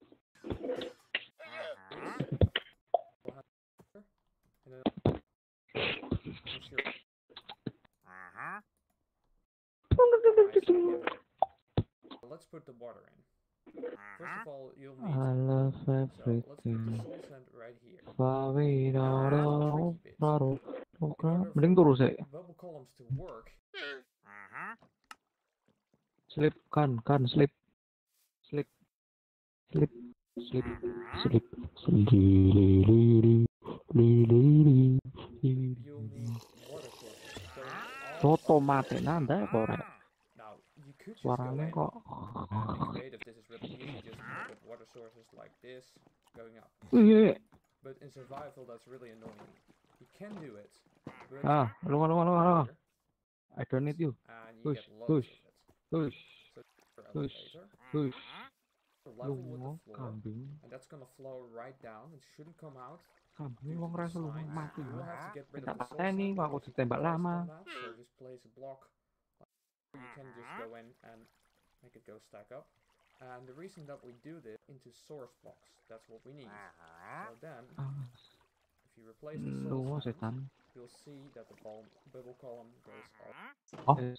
and then if you're let's put the water in. First of all, you'll need I love so let's put the everything. soul sand right here. Fawi Now, doro tricky bit. doro In doro. order Mending for terus ya. bubble columns to work, Slip kan kan slip. Slip. Slip. Slip. Slip. Lili lili lili you'll need water sources going all Toto over. mate nanda kok rek. Now, you could just go Suaranya in kok. and in creative this is really easy, just put water sources like this going up. Iya. But in survival that's really annoying. You can do it, but Ah, lu lu lu lu. here, I don't need you. and you Push, get loads push. of it. Push, For push, elevator, push. level with Lu the floor, kambing. and that's gonna flow right down. It shouldn't come out. Kambing Due wong to the rasa lu signs, mati. you will have to get rid Kita of the soul pateni sand kok aku because you can ditembak place it lama. on that. So just place a block. You can just go in and make it go stack up. And the reason that we do this into source blocks, that's what we need. So then, Ah, if you replace the lu soul mau sand, setan. you'll see that the ball, bubble column goes up. Oh. Yes.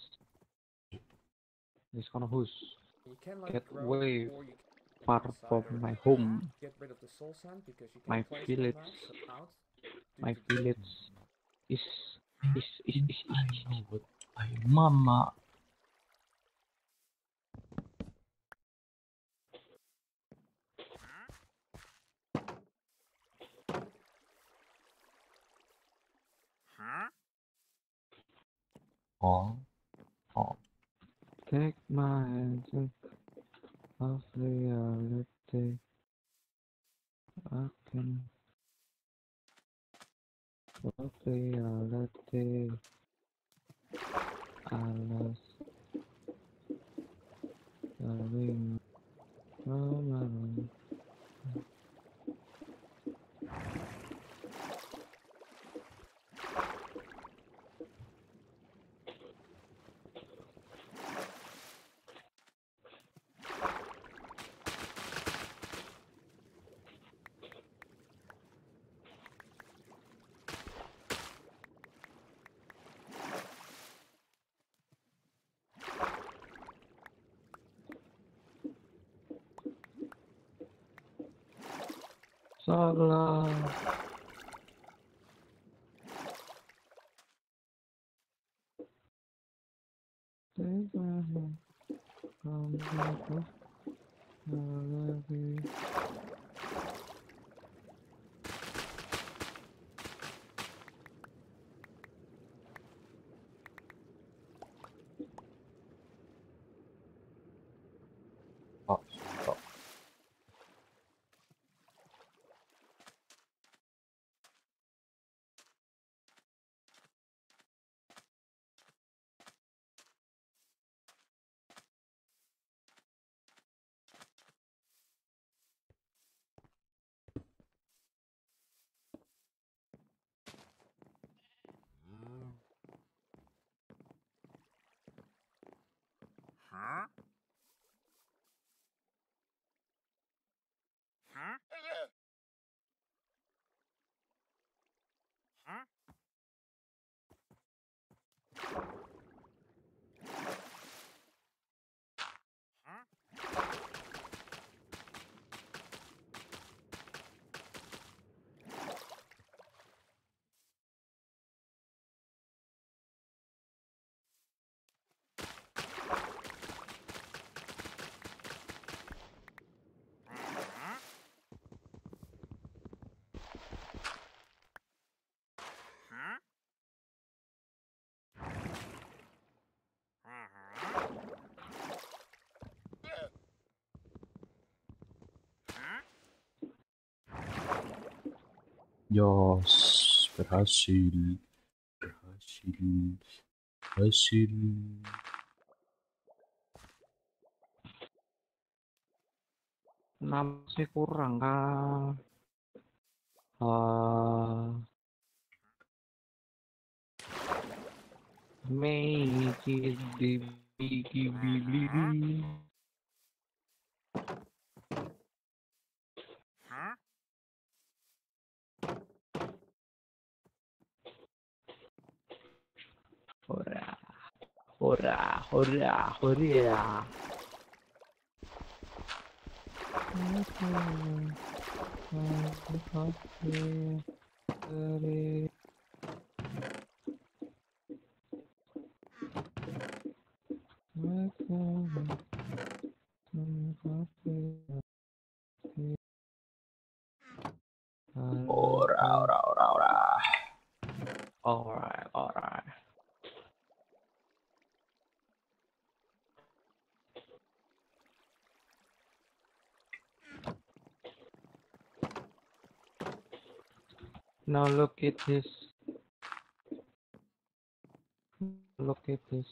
This kind of who's You can let Get it grow, away or you can far inside from or my home, get rid of the soul sand because you can my place village. it on that, so out. due my to the- village is is is is, I is. know what I mama. Oh, oh. Take my hands and of reality. I can of reality. I lost loving from Salah. Take my hand from the reality. Oh, stop. Yos, Berhasil. Berhasil. Berhasil. Masih kurang kan. Ah, make it the biggie bibli. Hora, hora, hora, hora. Ora, ora, ora, ora. Alright, alright. Now look at this. Look at this.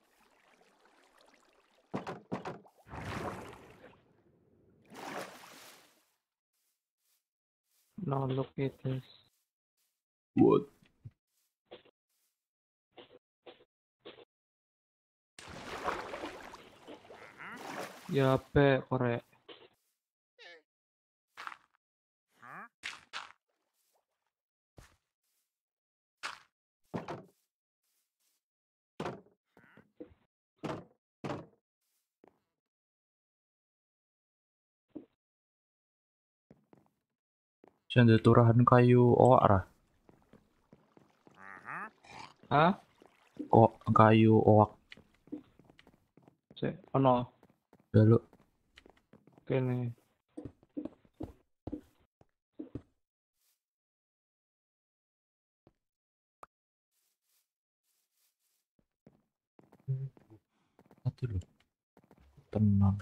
Now look at this. What? Ya be korek. Jangan turahan kayu owak ra. Hah? Oh, kayu owak. Cek, ono. Belok. Kene. Mati lho. Tenang.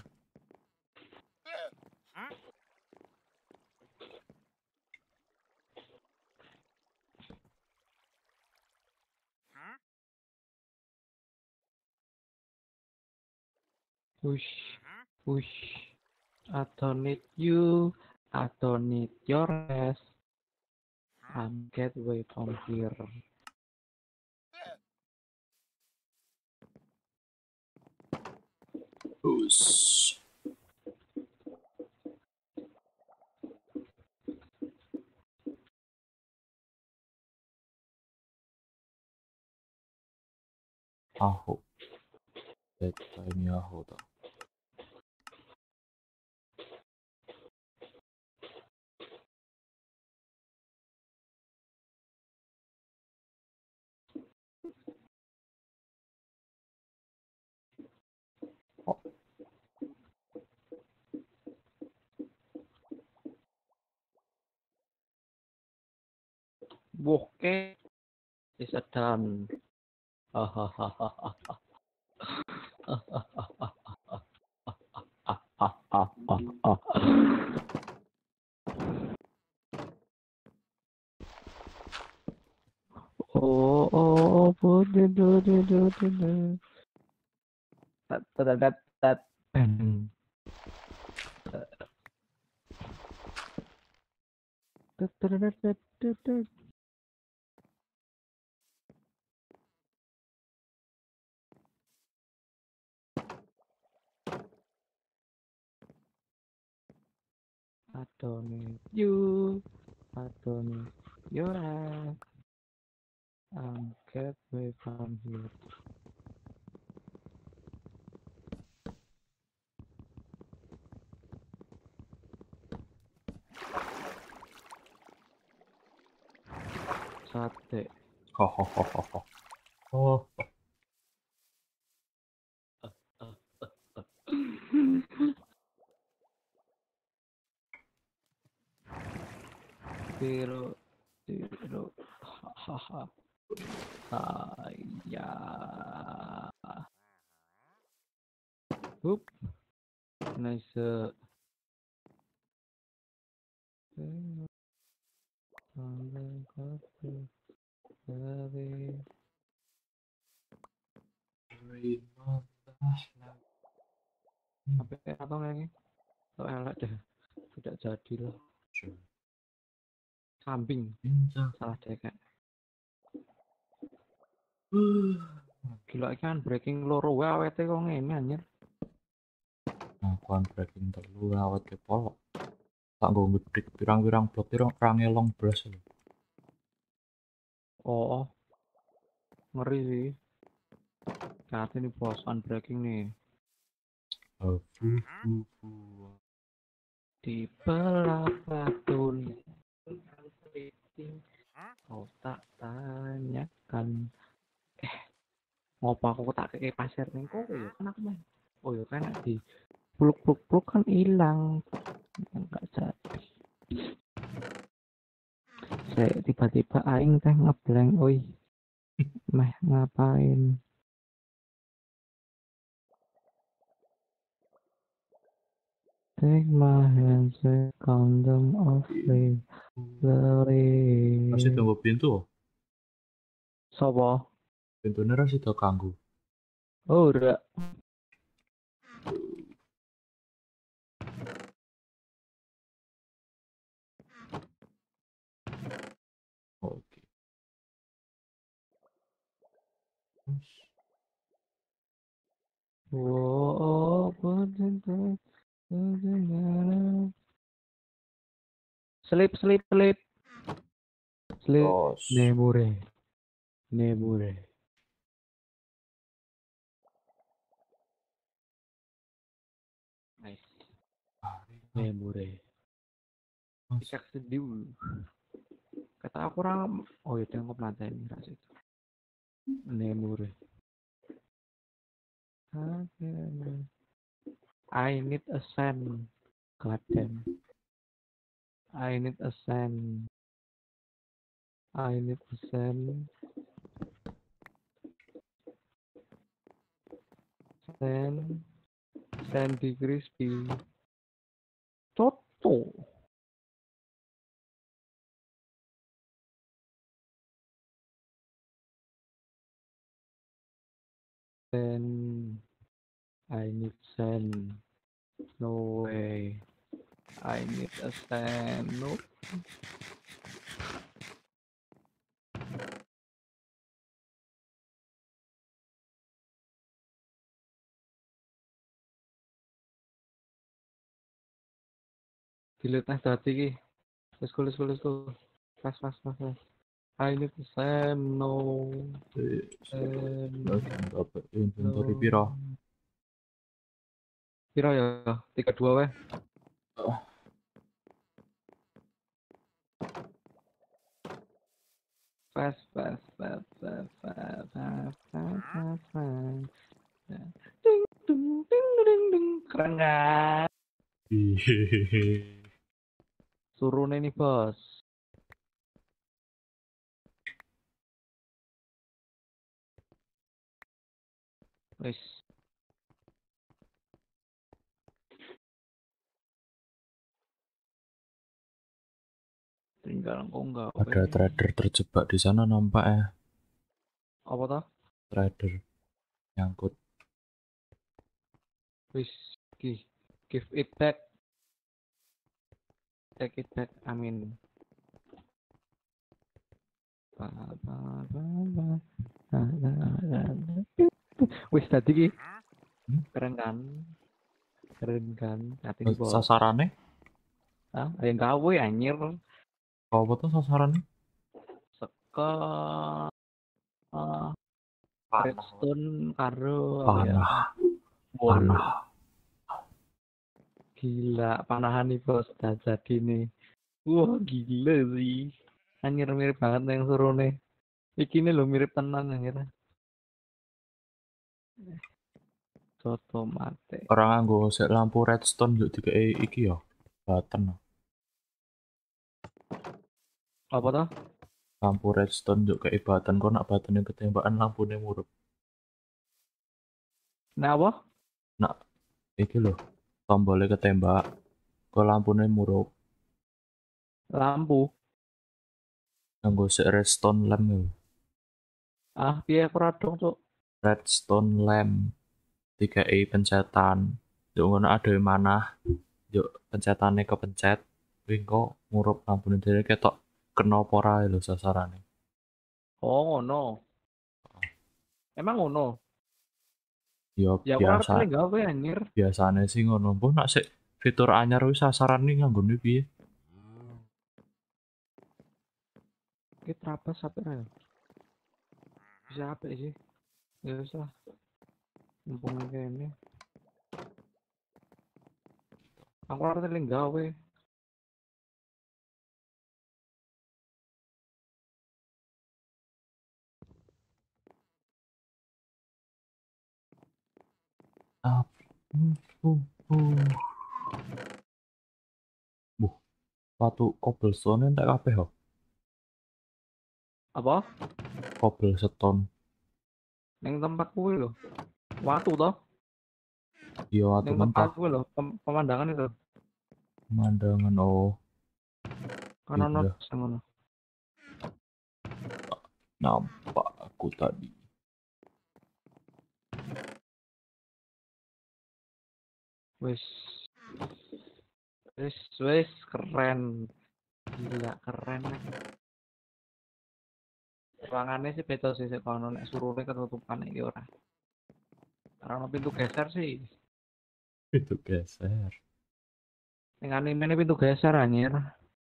Push, push. I don't need you. I don't need your ass. I'm get away from here. Us. Aho. Ini aho ta. Bokeh is done. Oh, oh, put the do the do the do. Tat tat tat tat. Tat tat tat tat tat tat. I don't need you. I don't need your ass. I'm get away from here. Sate. Hahaha. Oh. Zero, zero. Hahaha. Saya. Hup. Nice. Uh, Aku dari apa atau lagi? Oh elek deh. Tidak jadi lah. Kambing. Salah deh kak. Gila kan breaking loro wae awete kok ngene anjir. Ngakuan breaking telu awet ke polok. Tak nggo ngedrik pirang-pirang blok pirang rangelong blas lho. Oh, oh. Ngeri sih. Saat ini bos unbreaking nih. Oh, fu, fu, fu. Di belah batu kau tak tanyakan. Eh, ngopo aku tak kayak pasir nih kok ya kan aku main. Oh ya kan di peluk-peluk kan hilang. Enggak jadi. Saya tiba-tiba aing teh ngeblank, oi. Meh ngapain? Take my hands and count them off Masih Masih tunggu pintu oh. Sopo? Pintunya masih tau kanggu. Oh udah. Oke. Oh, Sleep, sleep, sleep. Sleep. Terus. Nemure. Nemure. Nice. Nemure. Cek sedih. Kata aku orang, oh ya tengok mata ini rasa itu. Nemure. I need a sand. Goddamn. I need a sand. I need a sand. Sand. Sandy crispy. Toto. Sand. I need sand. No way. I need a sand. Nope. Delete nah tadi ki. Let's go, let's go, let's go. Fast, fast, fast, fast. I need a sand. No. Sand. Dapat inventory piro? Piro ya? tiga dua weh. Fast, fast, fast, fast, fast, fast, fast, fast, fast. Ding, ding, ding, ding, ding. Keren kan? Suruh nih bos. Wis. Tinggal kok enggak. Ada trader terjebak di sana nampak ya. Apa toh? Trader nyangkut. Wis. Give, give it back. Take it back. Amin. Ba, ba, ba, ba. La, la, la, la. Wis tadi ki. Hmm? Keren kan? Keren kan? Hati bos. Sasarannya? Ah, yang gawe anjir. Apa tuh sasarannya? Seka uh, redstone karo Panah. Wall. Panah. Gila, panahan nih bos udah jadi nih. Wah gila sih. Anjir mirip banget yang suruh nih. Iki nih lo mirip tenan anjir. Soto mate. Orang nganggo sek lampu redstone yuk tiga iki ya. Button. Apa toh? Lampu redstone yuk kayak button kok nak button yang ketembakan lampunya murup. Nah apa? Nak iki loh. Tombolnya ketembak. Kok lampunya murup. Lampu. Nganggo sik redstone lamp lho. Ah, piye aku ora dong, Cuk. Redstone lamp. Dikai pencetan. Yo ngono adohe manah. Yo pencetane kepencet. Kuwi engko ngurup lampune dhewe ketok kena apa ora lho sasarane. Oh, ngono. Emang ngono. Yo Ya aku ora biasa. ngerti gawe anjir. Biasane sih ngono. Mbah nak sik fitur anyar wis sasarane nganggone piye? Iki trapas apa ya? Bisa apa sih? Ya wis lah. Mumpung kene. Aku ora ngerti gawe. Ah. Uh, uh, uh. Buh, sepatu cobblestone entek kabeh kok. Apa? Cobblestone. Ning tempat kuwi lho. Watu toh? Iya watu Ning tempat mentah. kuwi lho, pem- pemandangan itu. Pemandangan oh Kan ono iya sing ngono. nampak aku tadi. Wis. Wis, wis keren. Gila keren. Ruangannya sih beda sih sik kono nek surune ketutupan iki ora. Ora ono pintu geser sih. Itu geser. Ning anime ini pintu geser anjir.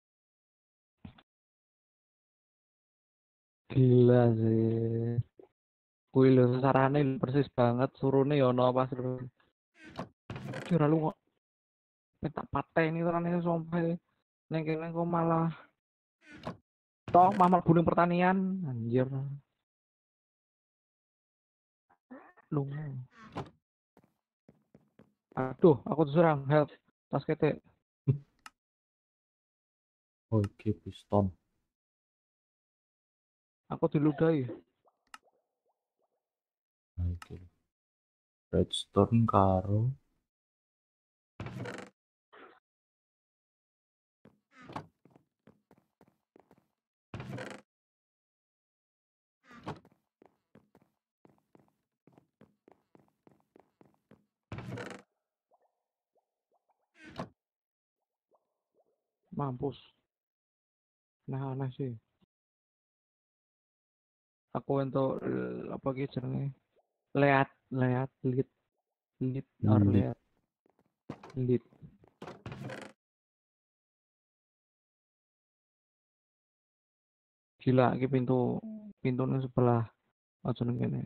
Gila sih. Kuwi lho sasarane persis banget surune ya ono pas surune. Ora lu kok tak pateni tenan iki sampai ning kene kok malah toh mamal buling pertanian anjir. Lu. Aduh, aku diserang help. Tas ketek. Oh iki piston. Aku diludahi. Nah iki. Redstone karo Mampus. Nah, aneh sih. Aku entuk eh, apa ki jenenge? Leat, leat, lit, lit, or lit. leat, lit. Gila, iki pintu pintunya sebelah. Aja nang kene.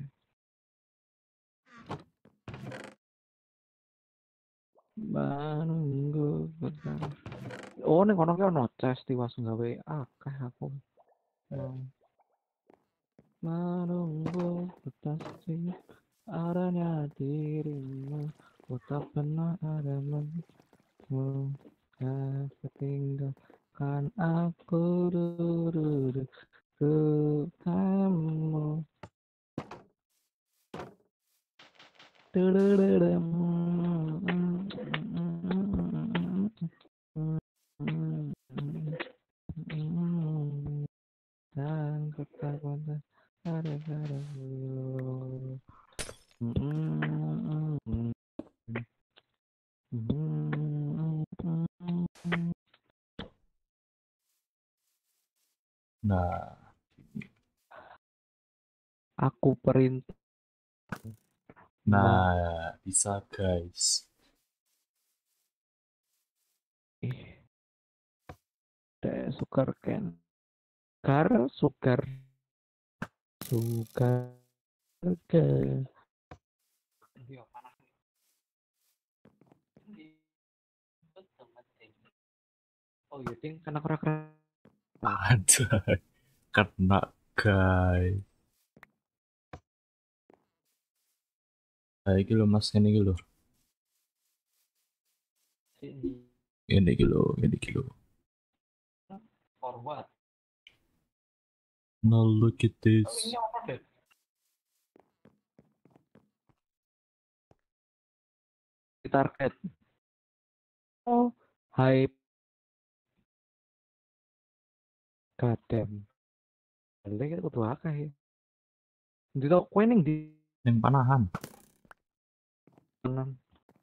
Menunggu bentar. Oh, ning kono ki ono chest tiwas gawe akeh aku. Mau menunggu pasti adanya dirimu. Ku tak pernah ada menunggu. Ketinggalkan aku dulu ke kamu. Dan ketakutan ada-ada. Nah, Aku perintah. nah bisa guys. Eh, teh sugar can. Kar sugar sugar can. Oh iya ding kena kera-kera. Anjay. Kena guys. Nah, iki lho Mas ngene iki lho. Ngene iki lho, ngene iki lho. For what? Now look at this. Oh, ini apa deh? Target. Oh, hype. Goddamn. Lek kudu akeh. Ndi to kowe ning ndi Ning panahan. tenan?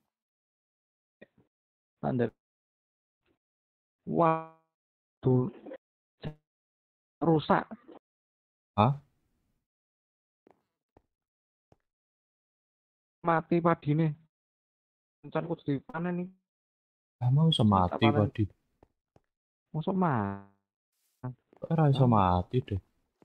Andek. Waduh, rusak. Hah? Mati padine. Encan kudu dipanen iki. Emang iso Tak mati panen. padi. Mosok mah. Ora iso mati deh.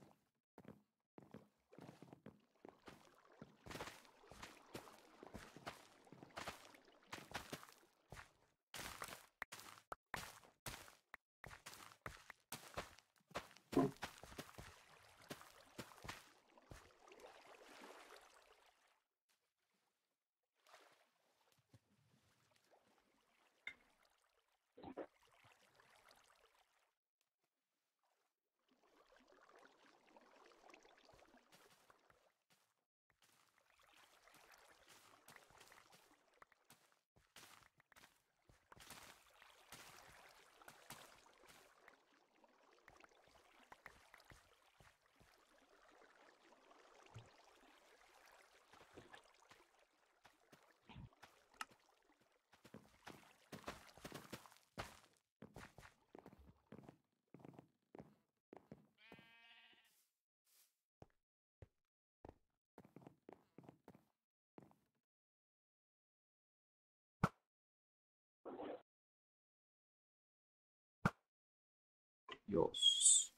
Yos.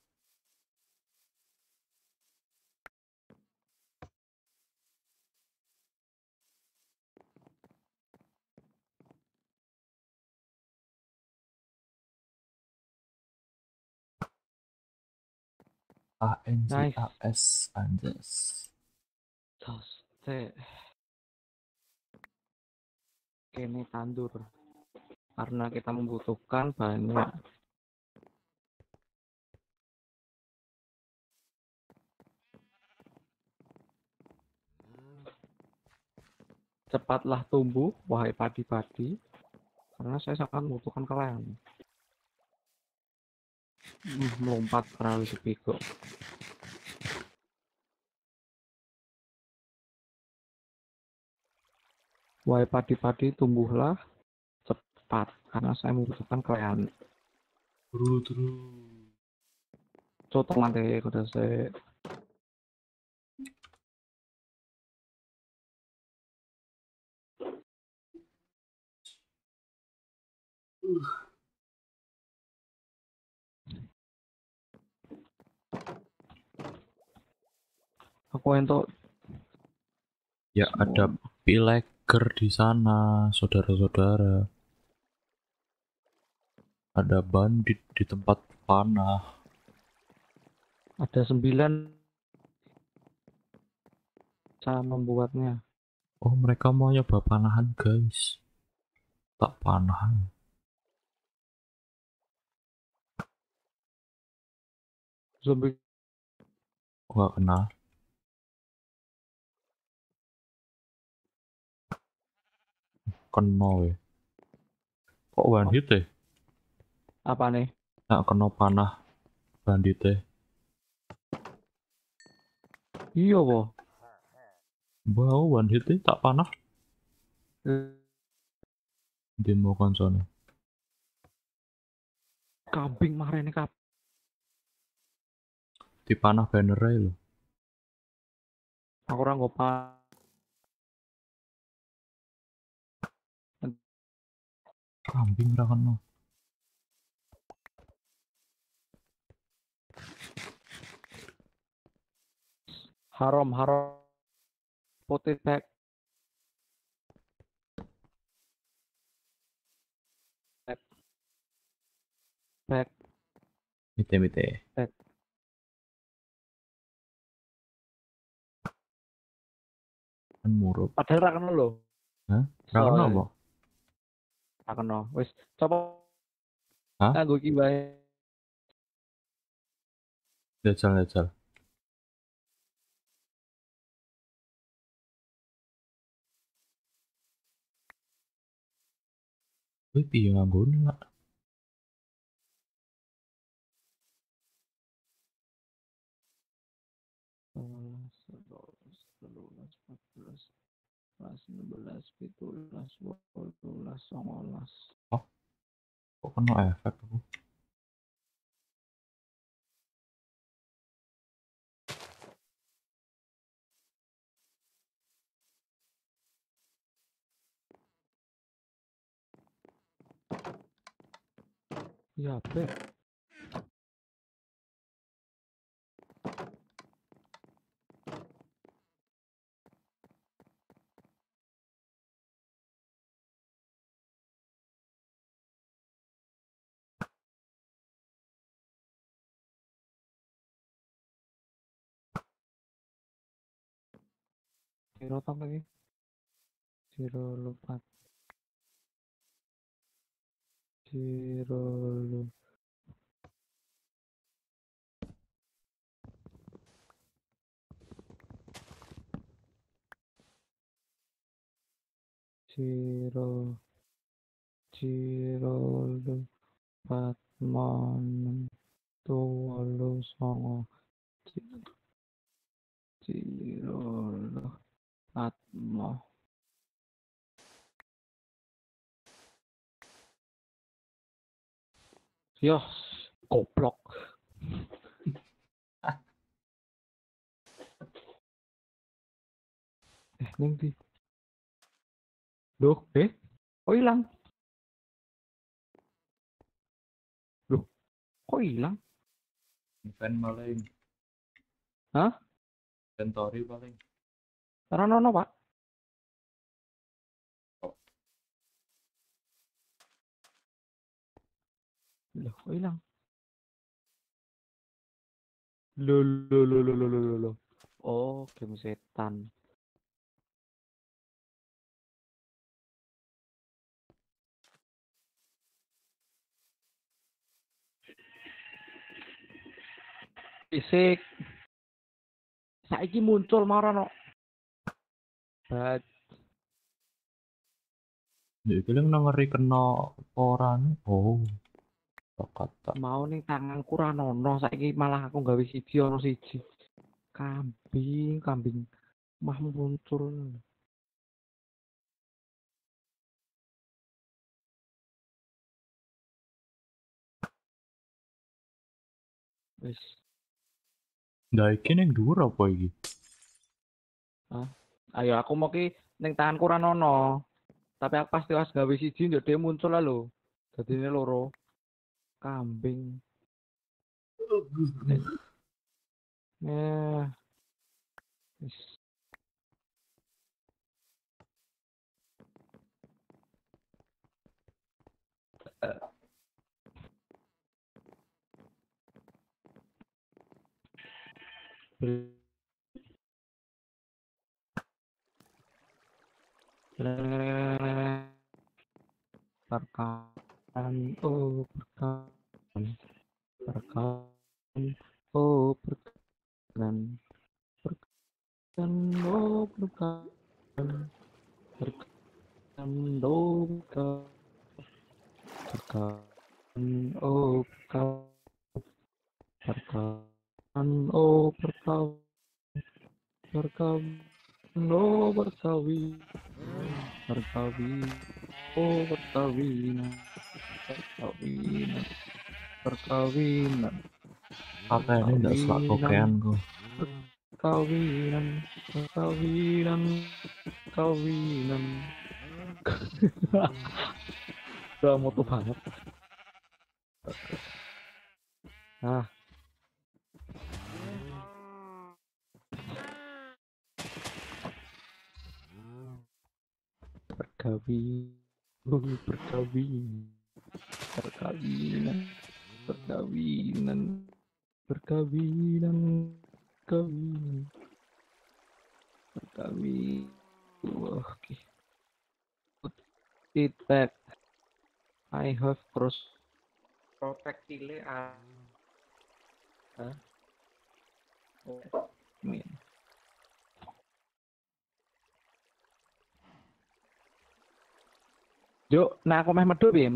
A N J Nice. A S Anjas. Tos. Cek. Kene tandur. Karena kita membutuhkan banyak. Cepatlah tumbuh, wahai padi-padi, karena saya sangat membutuhkan kalian. Hmm, melompat terlalu sepiko. Wahai padi-padi, tumbuhlah cepat, karena saya membutuhkan kalian. Buru buru. Contoh nanti kuda saya. Aku entuk. Ya ada pillager di sana, saudara-saudara. Ada bandit di tempat panah. Ada sembilan cara membuatnya. Oh, mereka mau nyoba panahan, guys. Tak panahan. Zombie. Gua kenal. Kena ya. Kok one hit ya? Apa nih? Nak kena panah bandit ya. Iya, boh. Bau one hit ya, tak panah. Demo konsone. Kambing marah ini kap. Di panah banner lho. Aku orang gopa. Kambing ra kena. Haram haram. Putih back. Back. Back. Mite mite. Back. Kan murup. Padahal ra kena lho. Hah? Ra kena apa? Ra kena. Wis coba. Hah? Nganggo iki wae. Jajal jajal. Wih, piye nganggone lah. Kelas enam belas, pitulas, wolulas, songolas. Oh, kok kena efek aku? Ya, Be. Zero tang lagi. Zero lupa. Zero lu. Zero. Zero lu. Pat manem. Tuwalu songo. Zero lu. Atmo. Yos, goblok. Eh, ning di. Loh, eh? Kok hilang? Loh, kok hilang? Event paling. Hah? Inventory paling. Karena nono, Pak. Oh. Loh, kok hilang? Loh, loh, loh, loh, loh, loh, loh. Oh, game setan. Fisik. Saiki muncul marano. Bat. Ya iki lho ngeri kena orang. Oh. Kata. Mau ning tanganku ra nono, saiki malah aku gawe siji ono siji. Kambing, kambing mah muncul. Wis. Lah iki ning dhuwur apa iki? Hah? Ayo aku mau ki ning tanganku ra nono. Tapi aku pasti pas gawe siji ndek dhewe muncul lah lho. Dadine loro. Kambing. Eh. Wis. Perkataan, oh perkataan, perkataan, oh perkataan, perkataan, oh perkataan, perkataan, oh perkataan, perkataan, oh perkataan, perkataan, oh perkataan, perkataan, oh berkawi, berkawi, oh perkawinan, perkawinan, perkawinan, Apa ini ndak selak kokean kok. perkawinan, perkawinan, perkawinan. Udah moto banget. Ah. Perkawin, oh, perkawin, perkawinan, perkawinan, perkawinan, perkawinan, perkawin. Wah, oke. Put it back. I have cross protectile. Ah. Hah? Oh, min. Yo, nah aku meh medhot piye?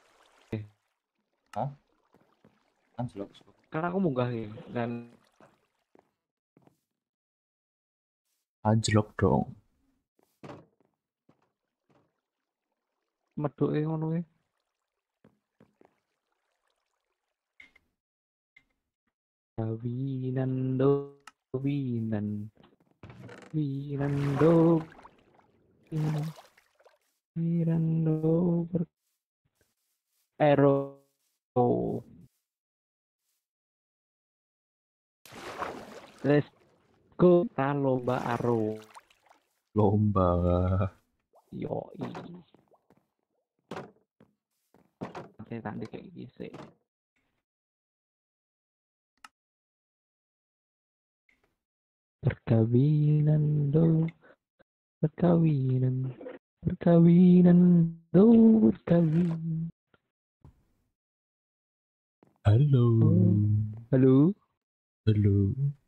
Hah? Anjlok. Karena aku munggah ya dan Anjlok dong. Meduke ngono kuwi. Kawinan do winan. Winan do winan. Winan do ber ero. Let's go ta lomba aro. Lomba. Yoi. Nanti tadi kayak gitu. Perkawinan do, perkawinan, perkawinan do, perkawinan. Halo. Halo, Halo.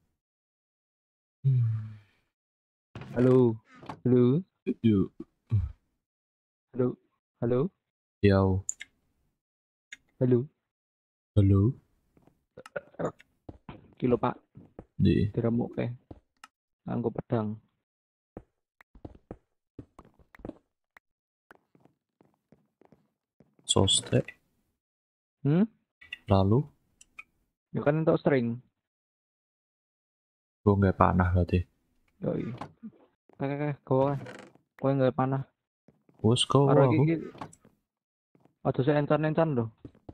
Hmm. halo, halo, Yuk. halo, halo, Yo. halo. Halo. Kilo Pak, Di. diremuk ke, nganggo pedang. Soste. Hmm? Lalu. Ya kan untuk string. Gue nggak panah berarti. Yoi. Oke, oke, gue, gue nggak panah. Wes kau Karo aku. iki, aduh saya encan-encan loh.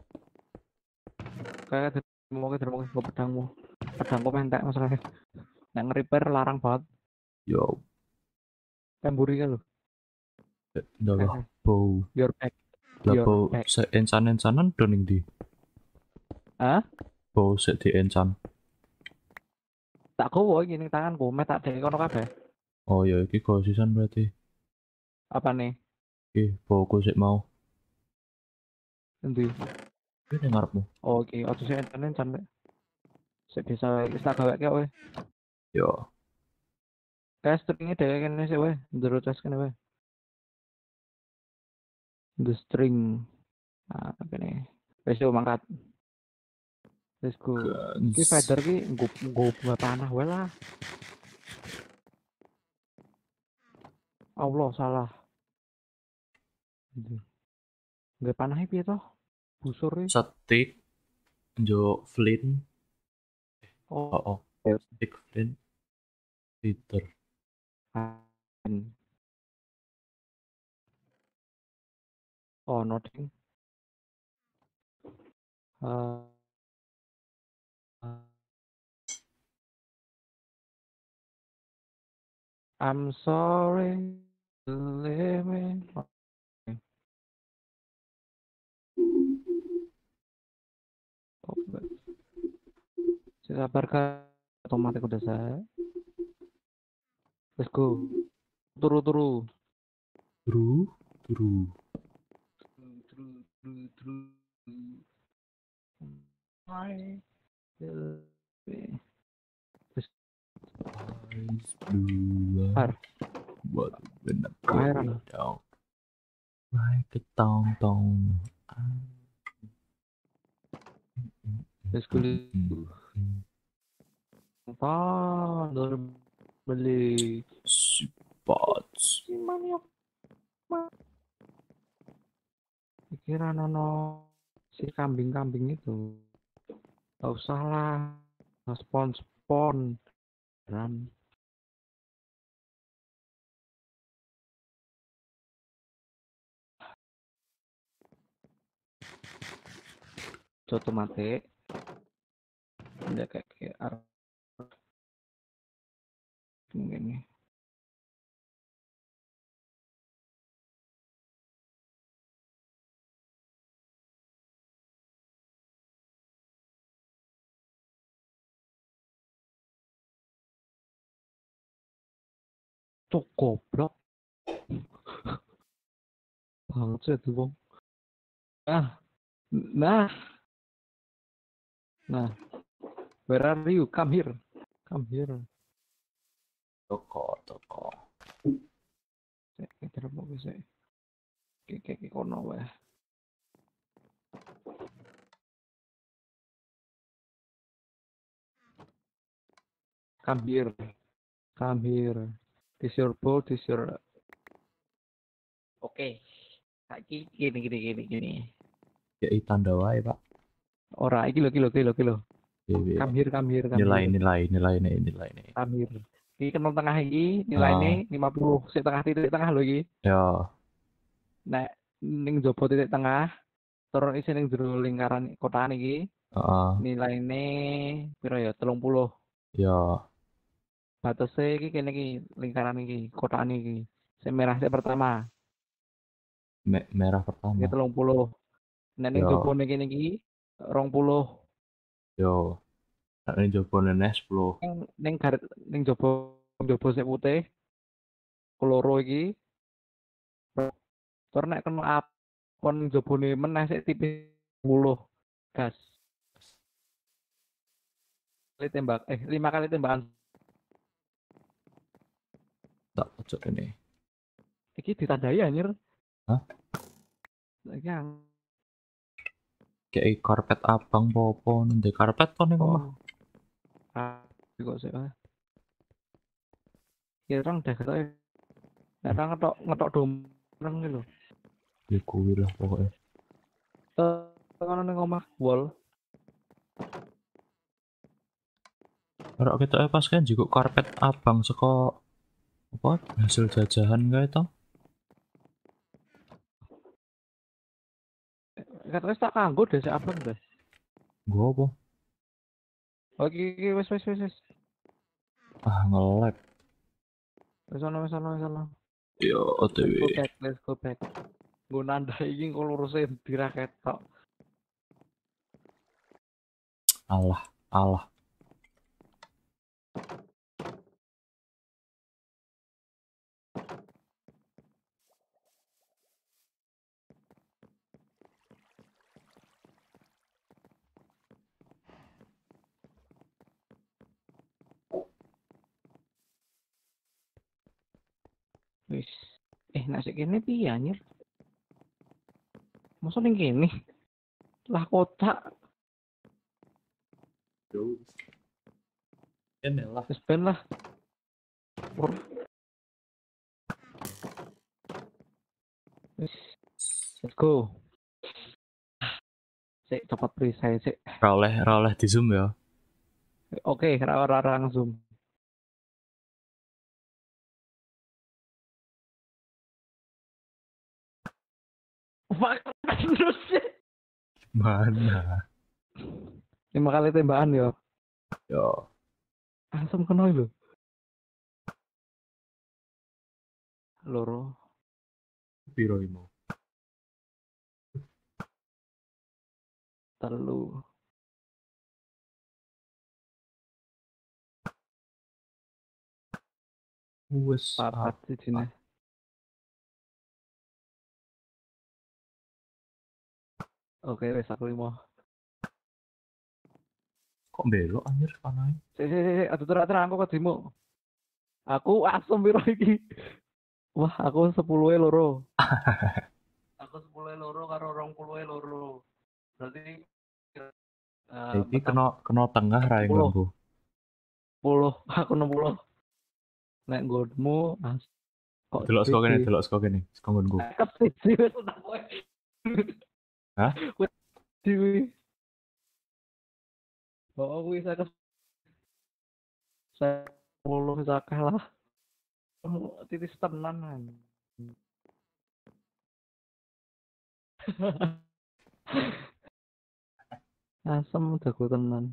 Kayak diremuk ke, diremuk ke, gue pedangmu. Pedangku mentek masalahnya. Yang nge-repair larang banget. Yo. Pemburi kan lo. Dah Eh, lah. eh, Bow. Your back. Lah Your bow. back. Se encan-encanan doning di. Hah? Bow se di encan. Tak gowo iki ning tanganku, met tak dek kono kabeh. Oh ya iki kau sisan berarti. Apa nih? Iki bowku sik mau. Endi? Ini ngarepmu. Oh, iki aja sik enten-enten rek. Sik bisa wis tak gaweke kowe. Yo. Kayak stringnya dhewe kene sik wae, ndero tes kene wae. The string. Ah, kene. Wis yo mangkat. Let's go. Iki feather ki nggo nggo bunga panah wae lah. Allah salah. Nggak panahnya piye toh? Busur iki. Stick. Jo flint. Oh, Oh oh. eh, Stick flint. Peter. kan. Oh, nothing. Uh, I'm sorry to leave me. Okay. Oh, sabar kan otomatis udah saya. Let's go. Turu turu. Turu. Turu. Turu turu turu. I will be. Eyes blue. Har. What when I Air put ano? it down. Like a tong tong. Let's go. Ah, udah beli. Spots. Gimana ya? Pikiran nono si kambing-kambing itu. Gak usah lah. Spon-spon. Dan coto mate. Udah kayak kayak ar- mungkin nih. Tuh goblok. Banget sih itu bang. Ah, nah, nah. Where are you? Come here. Come here. Toko toko. Saya kira mau bisa. Kayak kayak kono wae. Come here. Come here. This your boat, this your. Oke. Okay. Saiki gini gini gini gini. Ya tanda wae, Pak. Ora iki lho iki lho iki lho iki lho. Dewe. Come here, come here, come Nilai here. nilai nilai nilai nilai nih. Come here. Iki kenal tengah iki nilainya lima puluh. Sik tengah titik tengah lho iki. Ya, Nek ning jaba titik tengah terus isi ning jero lingkaran kotaan iki heeh. nilainya piro ya telung puluh. Ya, Batasnya iki kene iki lingkaran iki kotaan iki. Sing merah sik pertama. me- merah Iki pertama. telung puluh. Nek ning Yo. jaba ning kene iki rong puluh. Yo. Nek ning jopo nene sepuluh. Ning ning garis ning jaba jaba sik putih. Keloro iki. Terus nek kena apon jabone meneh sik tipis sepuluh. Gas. Kali tembak eh lima kali tembakan. Tak pojok ini. Iki ditandai anjir. Hah? Iki yang Kayak karpet abang popo nanti karpet kok ning omah. ah kok sik ah. Kirang dah ketok. Nek ra ngetok ngetok domreng iki lho. Ya kuwi lah pokoknya. Tekan ning omah wol. Ora kita pas kan juga karpet abang saka apa hasil jajahan kae to. Katanya tak kanggo deh sik abang deh. Gua apa? Oke iki wis wis wis wis. Ah nge-lag. Wis ono wis ono wis ono. Yo O T W. Let's go back, let's go back. Nggo nandai iki engko lurusin diraket tok. Allah, Allah. Wis. Eh nek sik kene piye anjir? Masa ning kene? Lah kotak Yo. Ini lah. wis ben lah. Pur. Wis. Let's go. Sik cepat preset sik. Ra oleh ra oleh di zoom ya. Oke, ra ora langsung. Terus Mana? lima kali tembakan ya. Yo. Langsung kena lho. Loro. Piro imo? Telu. Wes Papat di sini. Oke, wes aku lima. Kok belok anjir panae? Sik sik sik, aduh terang-terang aku kedimu. Aku asem piro iki? Wah, aku sepuluh e loro. Aku sepuluh e loro karo rong puluh e loro. Berarti eh Iki kena kena tengah ra nggonku. sepuluh, aku enam puluh. Nek nggonmu as kok Delok saka kene, delok saka kene, saka nggonku. Kepisi wis tak kowe. Hah? Wis diwi. Oh, kuwi saya saya puluh sakeh lah. Titis tenan kan. Asem jago tenan.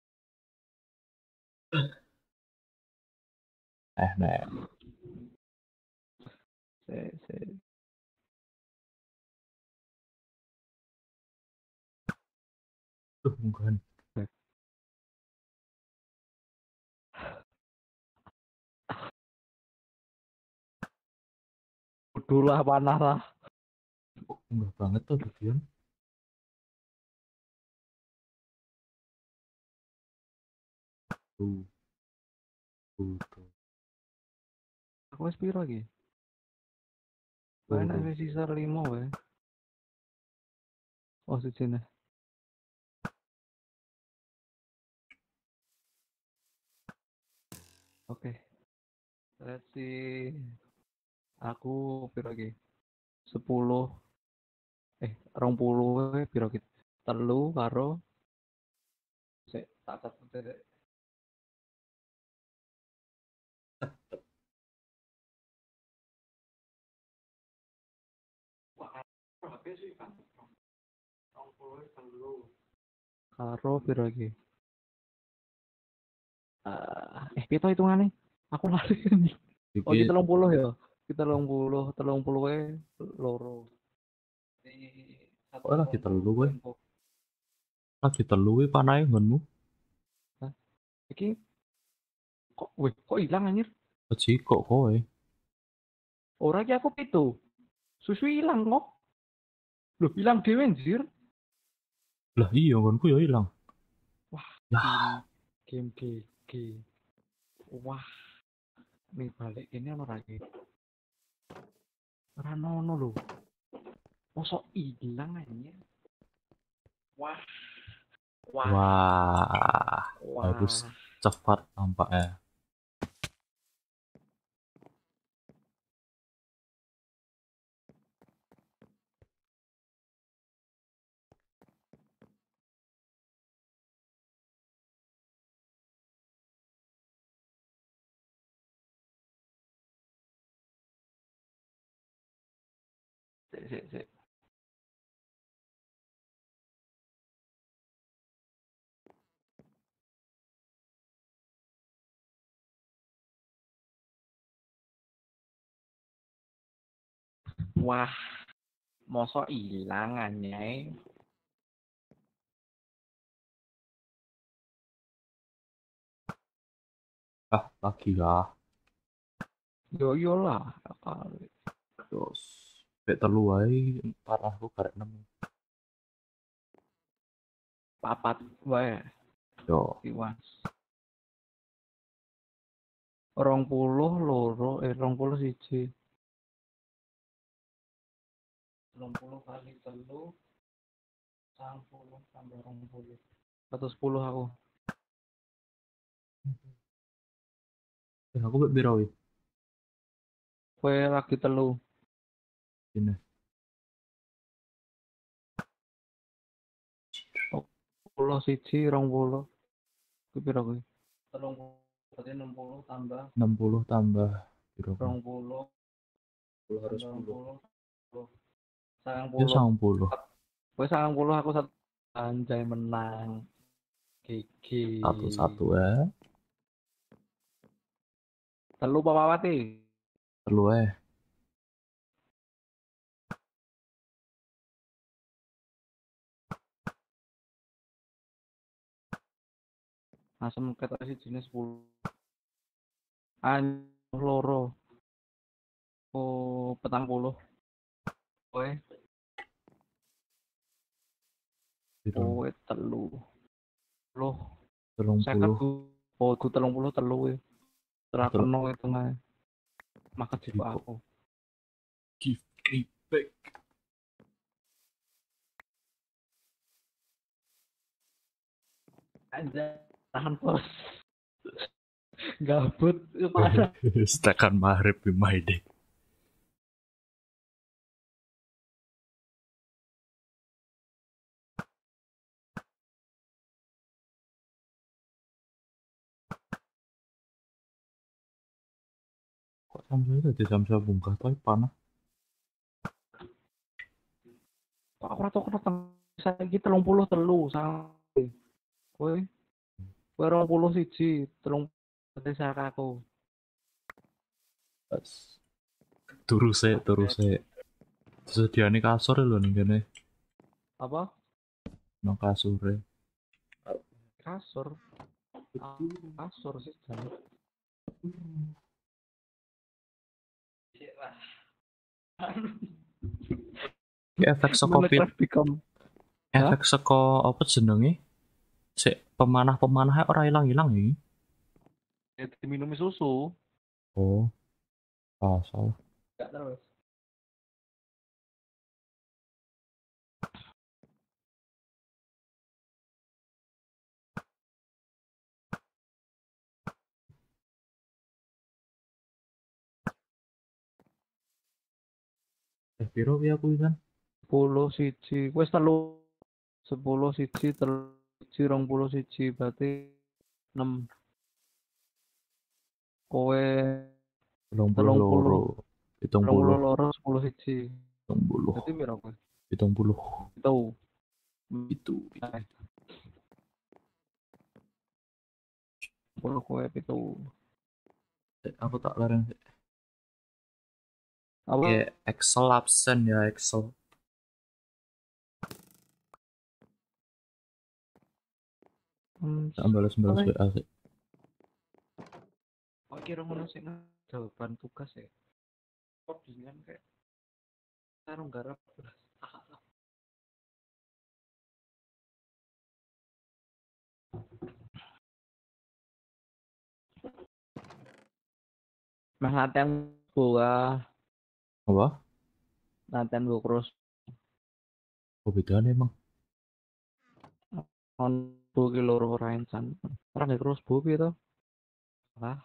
Eh, nek. Se se. Duh, mungkin. Dulu lah panah lah. Oh, enggak banget tuh Dion. Tuh. Tuh, tuh. Aku wis piro iki? Mana wis sisa lima wae. Oh, sejene. Oke. Let's see. Aku piro iki? sepuluh Eh, rong puluh e piro ki? Telu karo sik tak catet sik. Wah, berapa sih kan? rong puluh telu. Karo piro iki? Ah, eh pito hitungane? Aku lali. Oh, Iki kita telung puluh ya. Kita telung puluh, telung puluh e loro. Di satu kok lagi telung puluh telu kowe? info. Lagi telu kuwi panahe nggonmu. Hah? Iki kok weh, kok hilang anjir? Aji kok kowe. Ora iki aku pitu. Susu hilang kok. Loh, hilang dhewe anjir. Lah iya nggonku ya ilang. Wah, Ya, game game G G. Wah, nih balik ini ono lagi. Ora ono lho. Mosok hilang anjir. Wah. Wah. wah, Wah. harus cepat nampaknya. Sik sik sik. Wah, mosok hilang anjay. Ah, lagi lah. Yo yo lah. Kali. Terus pek telu wae parahku karek enam. Papat wae. Yo, Iwas. Rong puluh loro, eh rong puluh siji. Rong puluh kali telu, sang puluh tambah rong puluh. Satu sepuluh aku. eh, aku pek piro wi? Kue lagi telu. Ini. Puluh siji, rong puluh. Ku piro kuwi? Telung puluh, berarti enam puluh tambah enam puluh tambah piro? rong puluh, harus tambah rong sepuluh. puluh, sangang Ya puluh. sangang puluh. Kue sangang puluh aku satu. Anjay menang. Gigi. Satu-satu ya. Telu apa Pawati? Telu eh. Asam ketok sih jenis sepuluh. Anjir loro. Oh, petang puluh. Kue. Piro? Kue telu. Loh, Telung seket puluh. ku. Oh, ku telung puluh telu ya. Setelah Tel- kena itu nggak. Maka jiwa Jiwa. aku. Give me back. Anjay, tahan pos. Gabut, itu parah. Tekan maghrib di my day. Kok sampai tadi sampai bungkah tapi panah. Kok aku rata kena teng saya gitu telung puluh telu sama. Kue, kue rong puluh siji, telung puluh saya aku. Pas. Turu se, turu se. Sediane kasur lho ning kene. Apa? Nang kasure. Kasur. Ah, kasur sih jangan. Ki efek saka pit, Minecraft become efek saka apa jenenge? Sik pemanah-pemanahnya ora ilang-ilang iki. ya diminum susu. Oh. Ah, salah. Enggak terus. Eh piro ki aku kan? sepuluh siji wis telu sepuluh siji telu siji rong puluh siji berarti enam kowe telung puluh telung puluh loro, pitung telung puluh puluh, loro sepuluh siji pitung puluh, berarti piro kowe pitung puluh. itu Itu, itu. sepuluh kowe pitu Eh, Aku tak larang. apa Ya, Excel absen ya, Excel. hmm, Tak balas-balas oke. W A sih. Oh, kira ngono sing jawaban tugas ya. Kok dengan kayak tarung garap. Meh latihan gua, Apa? latihan gua terus Oh, bedanya emang. on dua kilo ora insan. Ora nggak terus bu gitu. Lah,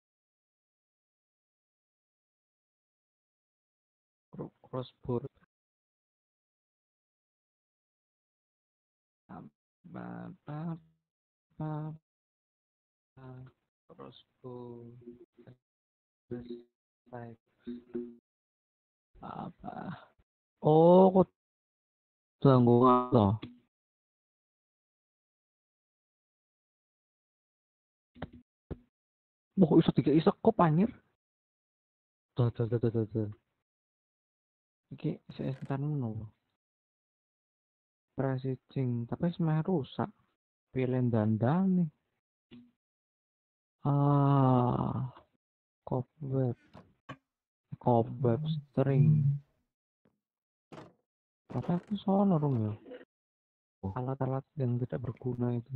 crossbow. Apa apa apa crossbow. Apa? Oh, kok tanggungan toh. Wah, iso tiga iso kok anjir. Tuh, tuh, tuh, tuh, tuh. Iki saya entar ngono. Pricing, tapi semah rusak. Pilih dandang nih. Ah, cobweb, cobweb string. Tapi aku sono dong ya. Oh. Alat-alat yang tidak berguna itu.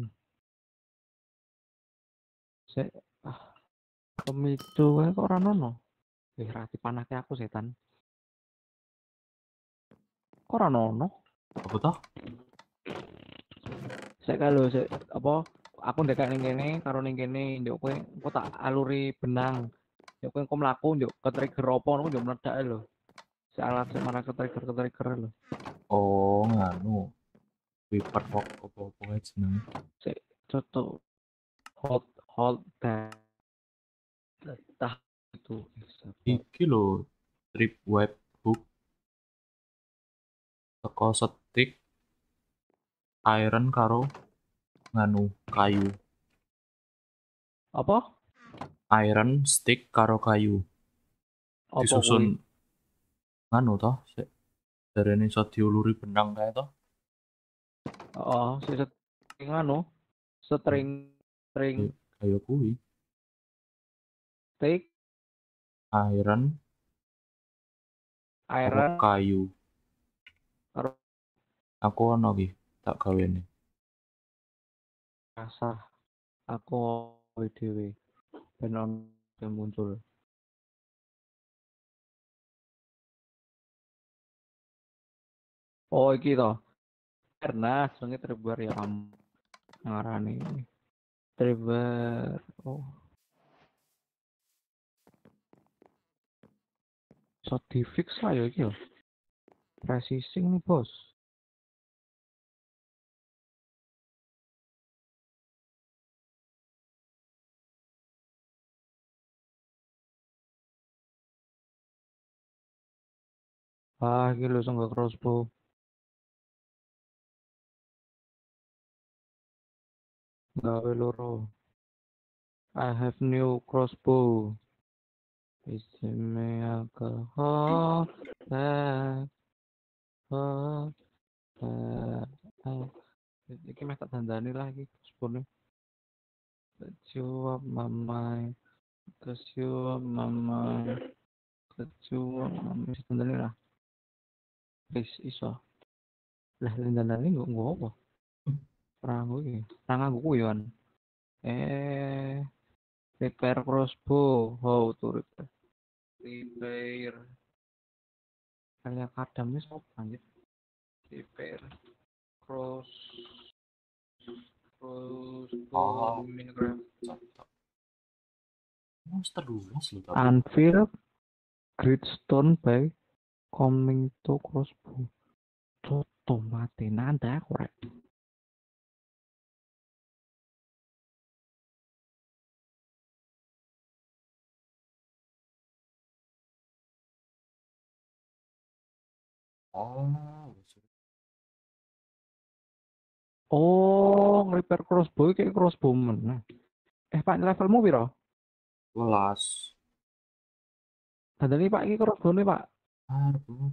Saya ah, pemicu kayak kok orang nono. Eh, rati panake aku setan. Kok orang nono? Apa toh? Saya kalau saya apa? Aku ndek ning kene karo ning kene ndek kowe engko tak aluri benang. Ndek kowe engko mlaku ndek ke trigger opo ngono ndek meledak lho. Si alat sing marah ke trigger ke trigger lho. Oh, nganu. Wiper rock apa-apa aja jenenge. Saya coto hold hold that tah itu Iki lho, strip web hook teko stick iron karo nganu kayu. apa? Iron stick karo kayu. Apa Disusun kuwi? nganu toh, sik. Darene iso diuluri benang kae toh. Oh, si string anu, string string Kayak kayak kuwi. stick Iron karo iron kayu. karo Aku ono iki tak gawene. kasar. Aku dhewe ben ono yang muncul. Oh, iki to. Karena jenenge terbuar ya kamu ngarani. Terbuar. Oh, so di fix lah ya iki yo. Pricing nih, Bos. Ah, iki lho sing crossbow. Gawe loro. I have new crossbow. Istimewa alkohol. Eh, oh, eh, oh. Iki meh tak dandani lah iki crossbow-ne. Kecuap mamai. Kecuap mamai. Kecuap mamai. Dandani lah. Wis iso. Lah dandani nggo nggo apa? Perang iki. Perang aku kuwi kan. Eh, repair crossbow. How to repair? Repair. Kayak kadam wis apa anjir? Repair cross crossbow Oh, Minecraft. monster luas lho tapi. Anvil Gridstone by coming to crossbow. Soto mati nanda korek. Oh, Oh, nge-repair crossbow kayak crossbow mana? Eh, Pak, levelmu piro? welas. Ada nih Pak, ini crossbow nih Pak. Aduh.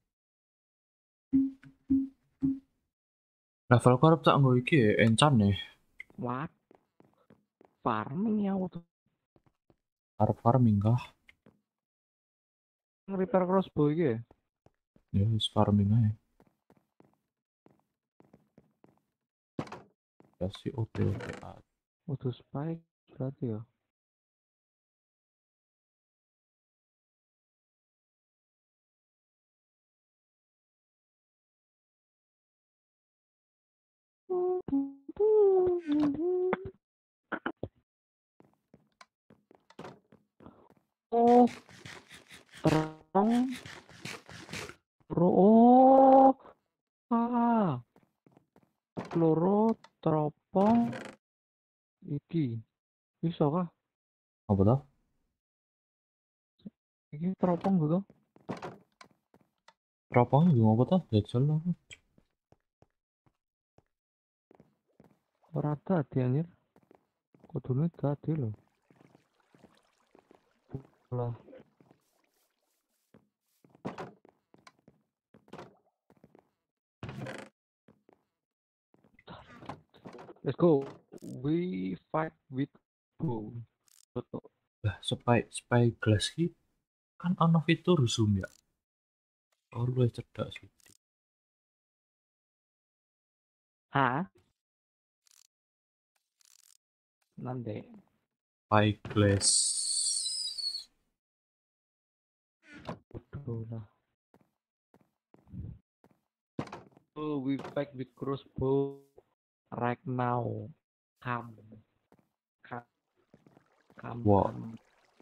Level korep tak nggo iki ya, encan nih. What? Farming ya waktu Arep farming kah? nge-repair crossbow iki ya? Ya wis farming aja. Kasih O T O T aja. Waduh spike berarti ya. Oh, terong. Ro oh, ah, loro teropong iki. Bisa kah? Apa tuh? Iki teropong gitu. Teropongnya juga apa tuh? Jajal lah. Ora dadi anjir. Kudune dadi lho. Lah, let's go. We fight with bow. Betul. Lah, spy spy glass ki kan ana fitur zoom ya. Oh, lu cedak sih. Ah, nanti. Spy glass. Betul lah. Oh, we fight with crossbow right now. Come. Come. Come. Wah. Come.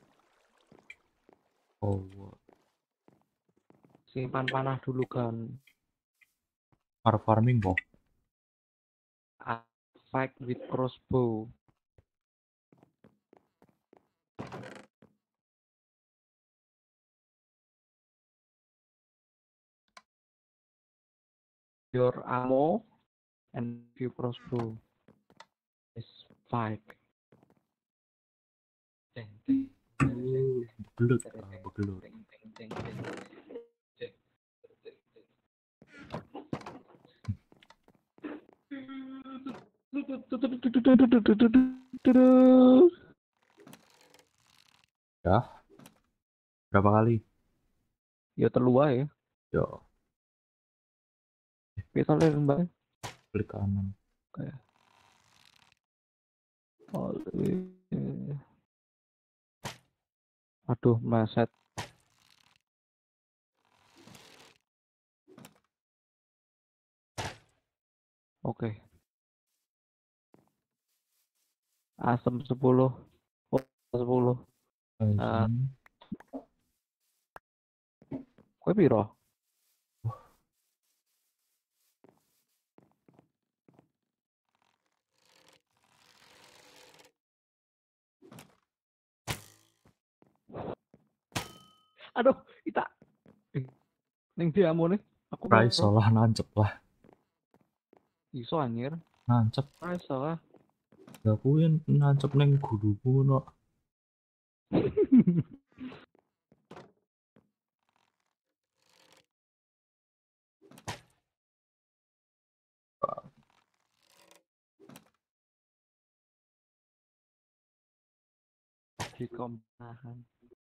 Oh, wah. Simpan panah dulu kan. Arep farming kok. I fight with crossbow. Your ammo and your crossbow is fight. Ding, ding, ding, Begelut, ding, ah, ding, begelut. ding, ding, ding, ding, ding. Ya. Berapa kali? Ya telu wae. Yo, Kita lihat mbak. klik kanan. Kayak. Oh, eh. Aduh, meleset. Oke. Asam sepuluh. Oh, sepuluh. Ah. Asam. Kowe piro? Aduh, Ita. Eh, Ning diamu nih. Aku Ora iso lah nancep lah. iso anjir. Nancep. Ora iso lah. Lah kuwi nancep ning guruku ngono. Di kompahan.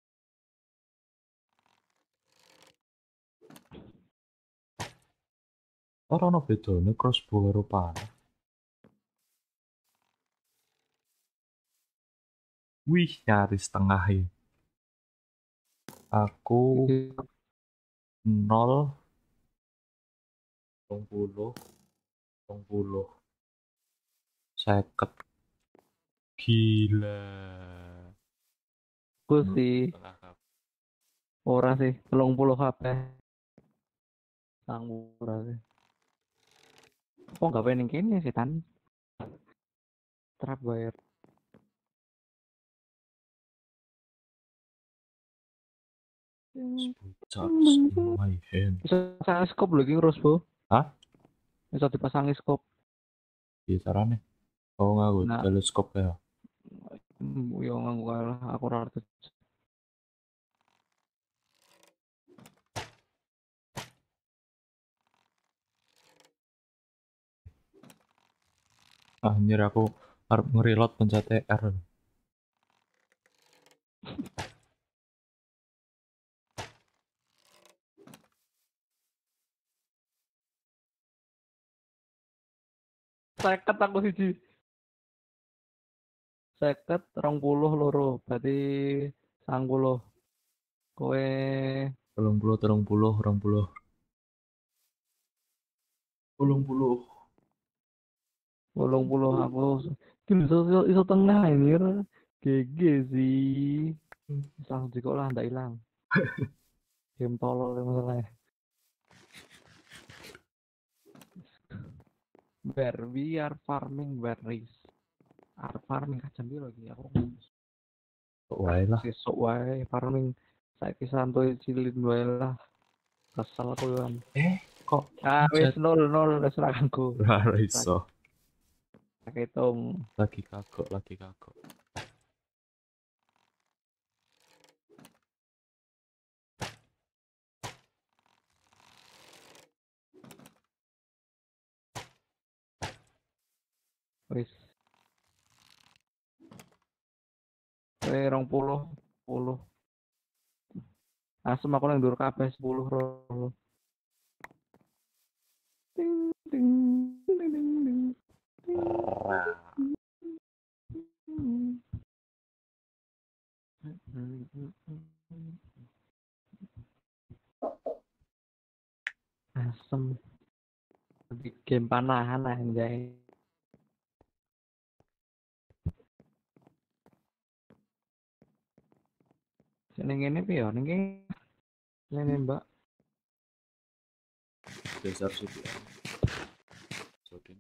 Ora ono bedane crossbow karo panah. Wih, nyaris tengah ya. Aku nol dua puluh dua puluh seket. Gila. Aku sih Tengah kabeh. ora sih telung puluh H P. Sang ora sih. Kok nggak pengen kene setan? Trap wire. Touch my hand. Bisa pasang scope lagi crossbow. Hah? Bisa dipasang scope. Iya caranya. Oh nganggo Nah. teleskop ya. Hmm, yo nganggo kalah aku ora ngerti. Ah anjir aku arep nge-reload pencet R. Seket aku siji. Seket rong puluh loro. Berarti sangang puluh. Kowe Telung puluh, telung puluh, rong puluh. Telung puluh. wolong puluh aku. Ki iso iso, iso tengah anjir. G G sih. Langsung jiko lah ndak hilang. Game tolol masalahnya. Where we are farming berries. Are farming kacang biru lagi aku. Kok wae lah. Sesuk wae farming. Saiki santuy cilin wae lah. Kesel aku kan. Eh, kok Ah wis pencet nol nol wis rakanku. ora iso. Tak hitung. Lagi kagok, lagi kagok. Wis. Eh rong puluh, puluh. Asem aku nang ndur kabeh sepuluh roh. Ting ting ting ting ting. Asem. Bikin panahan anjay. Ning ngene piye ya? Ning kene Mbak. Dasar sih. Sodin.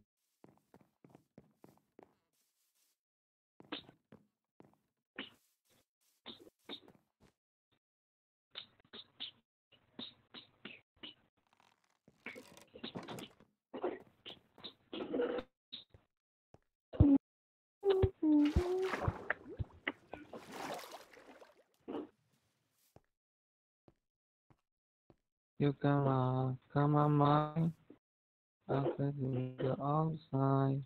You can come on mine. I can do the outside.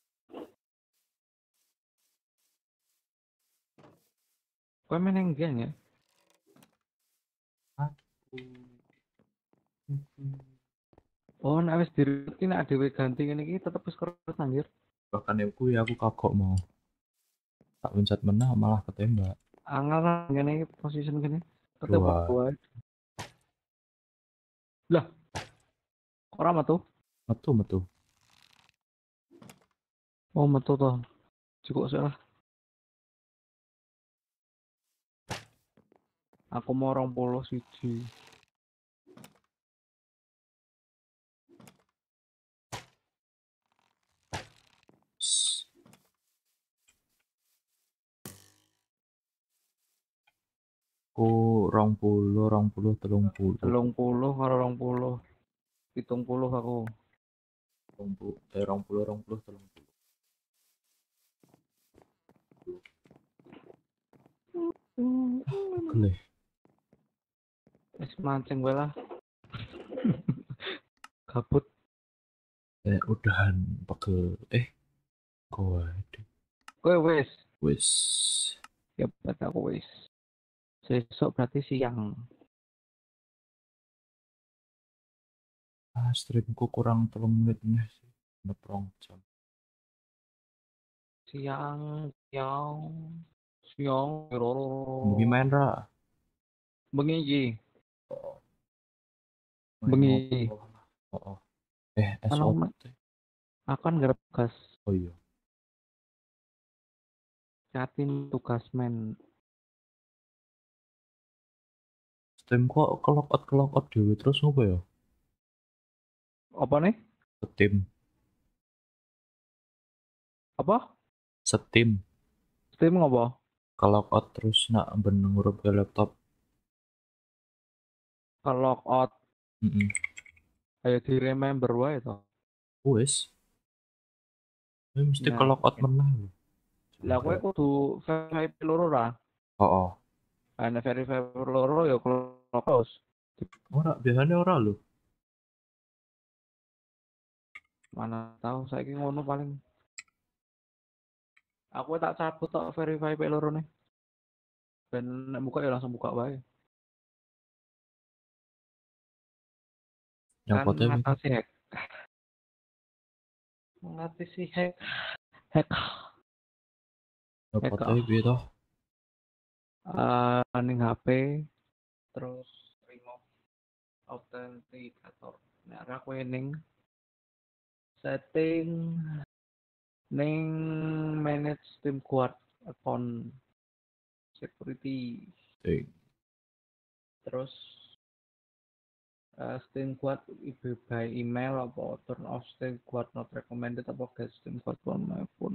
Kau main yang geng ya? Oh, nek wis direti nek dhewe ganti ngene iki tetep wis keres anjir. Bahkan aku ya aku kagok mau. Tak pencet menah malah ketembak. Angel ngene iki position gini. Dua. Ketembak wae. Lah. Ora metu. Metu metu. Oh, metu to. Cukup sih lah. Aku mau rong puluh siji. Ku rong puluh, rong puluh, telung puluh. Telung puluh karo rong puluh. Pitung puluh aku. Rong puluh, eh rong puluh, rong puluh, telung puluh. Geleh. Wis mancing wae lah. Gabut. Eh udahan pegel. Eh. Kowe. Kowe wis. Wis. Ya berarti aku wis. Besok berarti siang. Ah, streamku kurang telung menit nih sih. Neprong jam. Siang, siang, siang. Bengi main ra. Bengi iki. Main Bengi. ngopo. Oh, oh. Eh, S O T. Akan garap tugas. Oh iya. Catin tugas men. Steam kok kelokot kelokot dewe terus ngopo ya? Apa nih? Steam. Apa? Steam. Steam ngapa? Kalau out terus nak ben ngurup ke laptop. Ke log out Heeh. ayo di remember wae to. Wis. Ini mesti ke Nah, log out meneh lho. lah kowe kudu verify loro ra. Oh, oh. Ana verify loro ya log out. Ora, biasanya ora lho. Mana tahu saiki ngono paling. Aku tak cabut tok verify pe loro nih. Ben nek buka ya langsung buka wae. Kan Nyopotnya piye? ngatasi hack. Ngatasi hack. Hack. Nyopotnya piye toh? Uh, ning H P terus remove authenticator. Nek ora kowe ning setting ning manage Steam Guard account security Eh, terus uh, Steam Guard ibu by email apa turn off Steam Guard not recommended apa guys Steam Guard on my phone.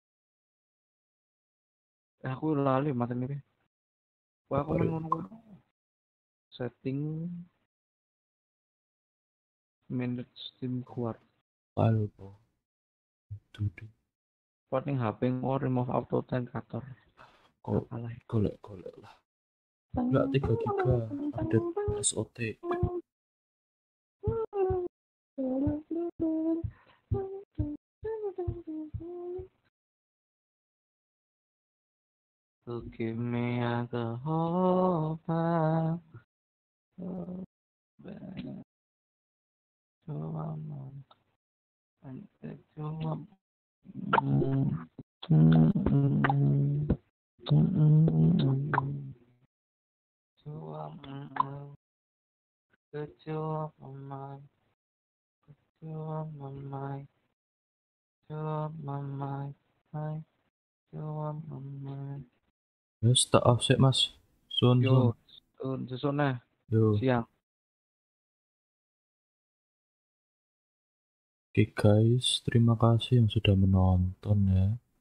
Eh, aku lali mati nih. Wah, aku Apa main itu? ngono setting manage Steam Guard. File po. Dudu. Buat ning H P mau remove authenticator. Kok Apalah. golek-golek lah. Enggak tiga giga update S O T. To give me alcohol, coba coba Wes tak offset Mas. Sun sun. yo sun susune Yo. siang. Oke guys, terima kasih yang sudah menonton ya.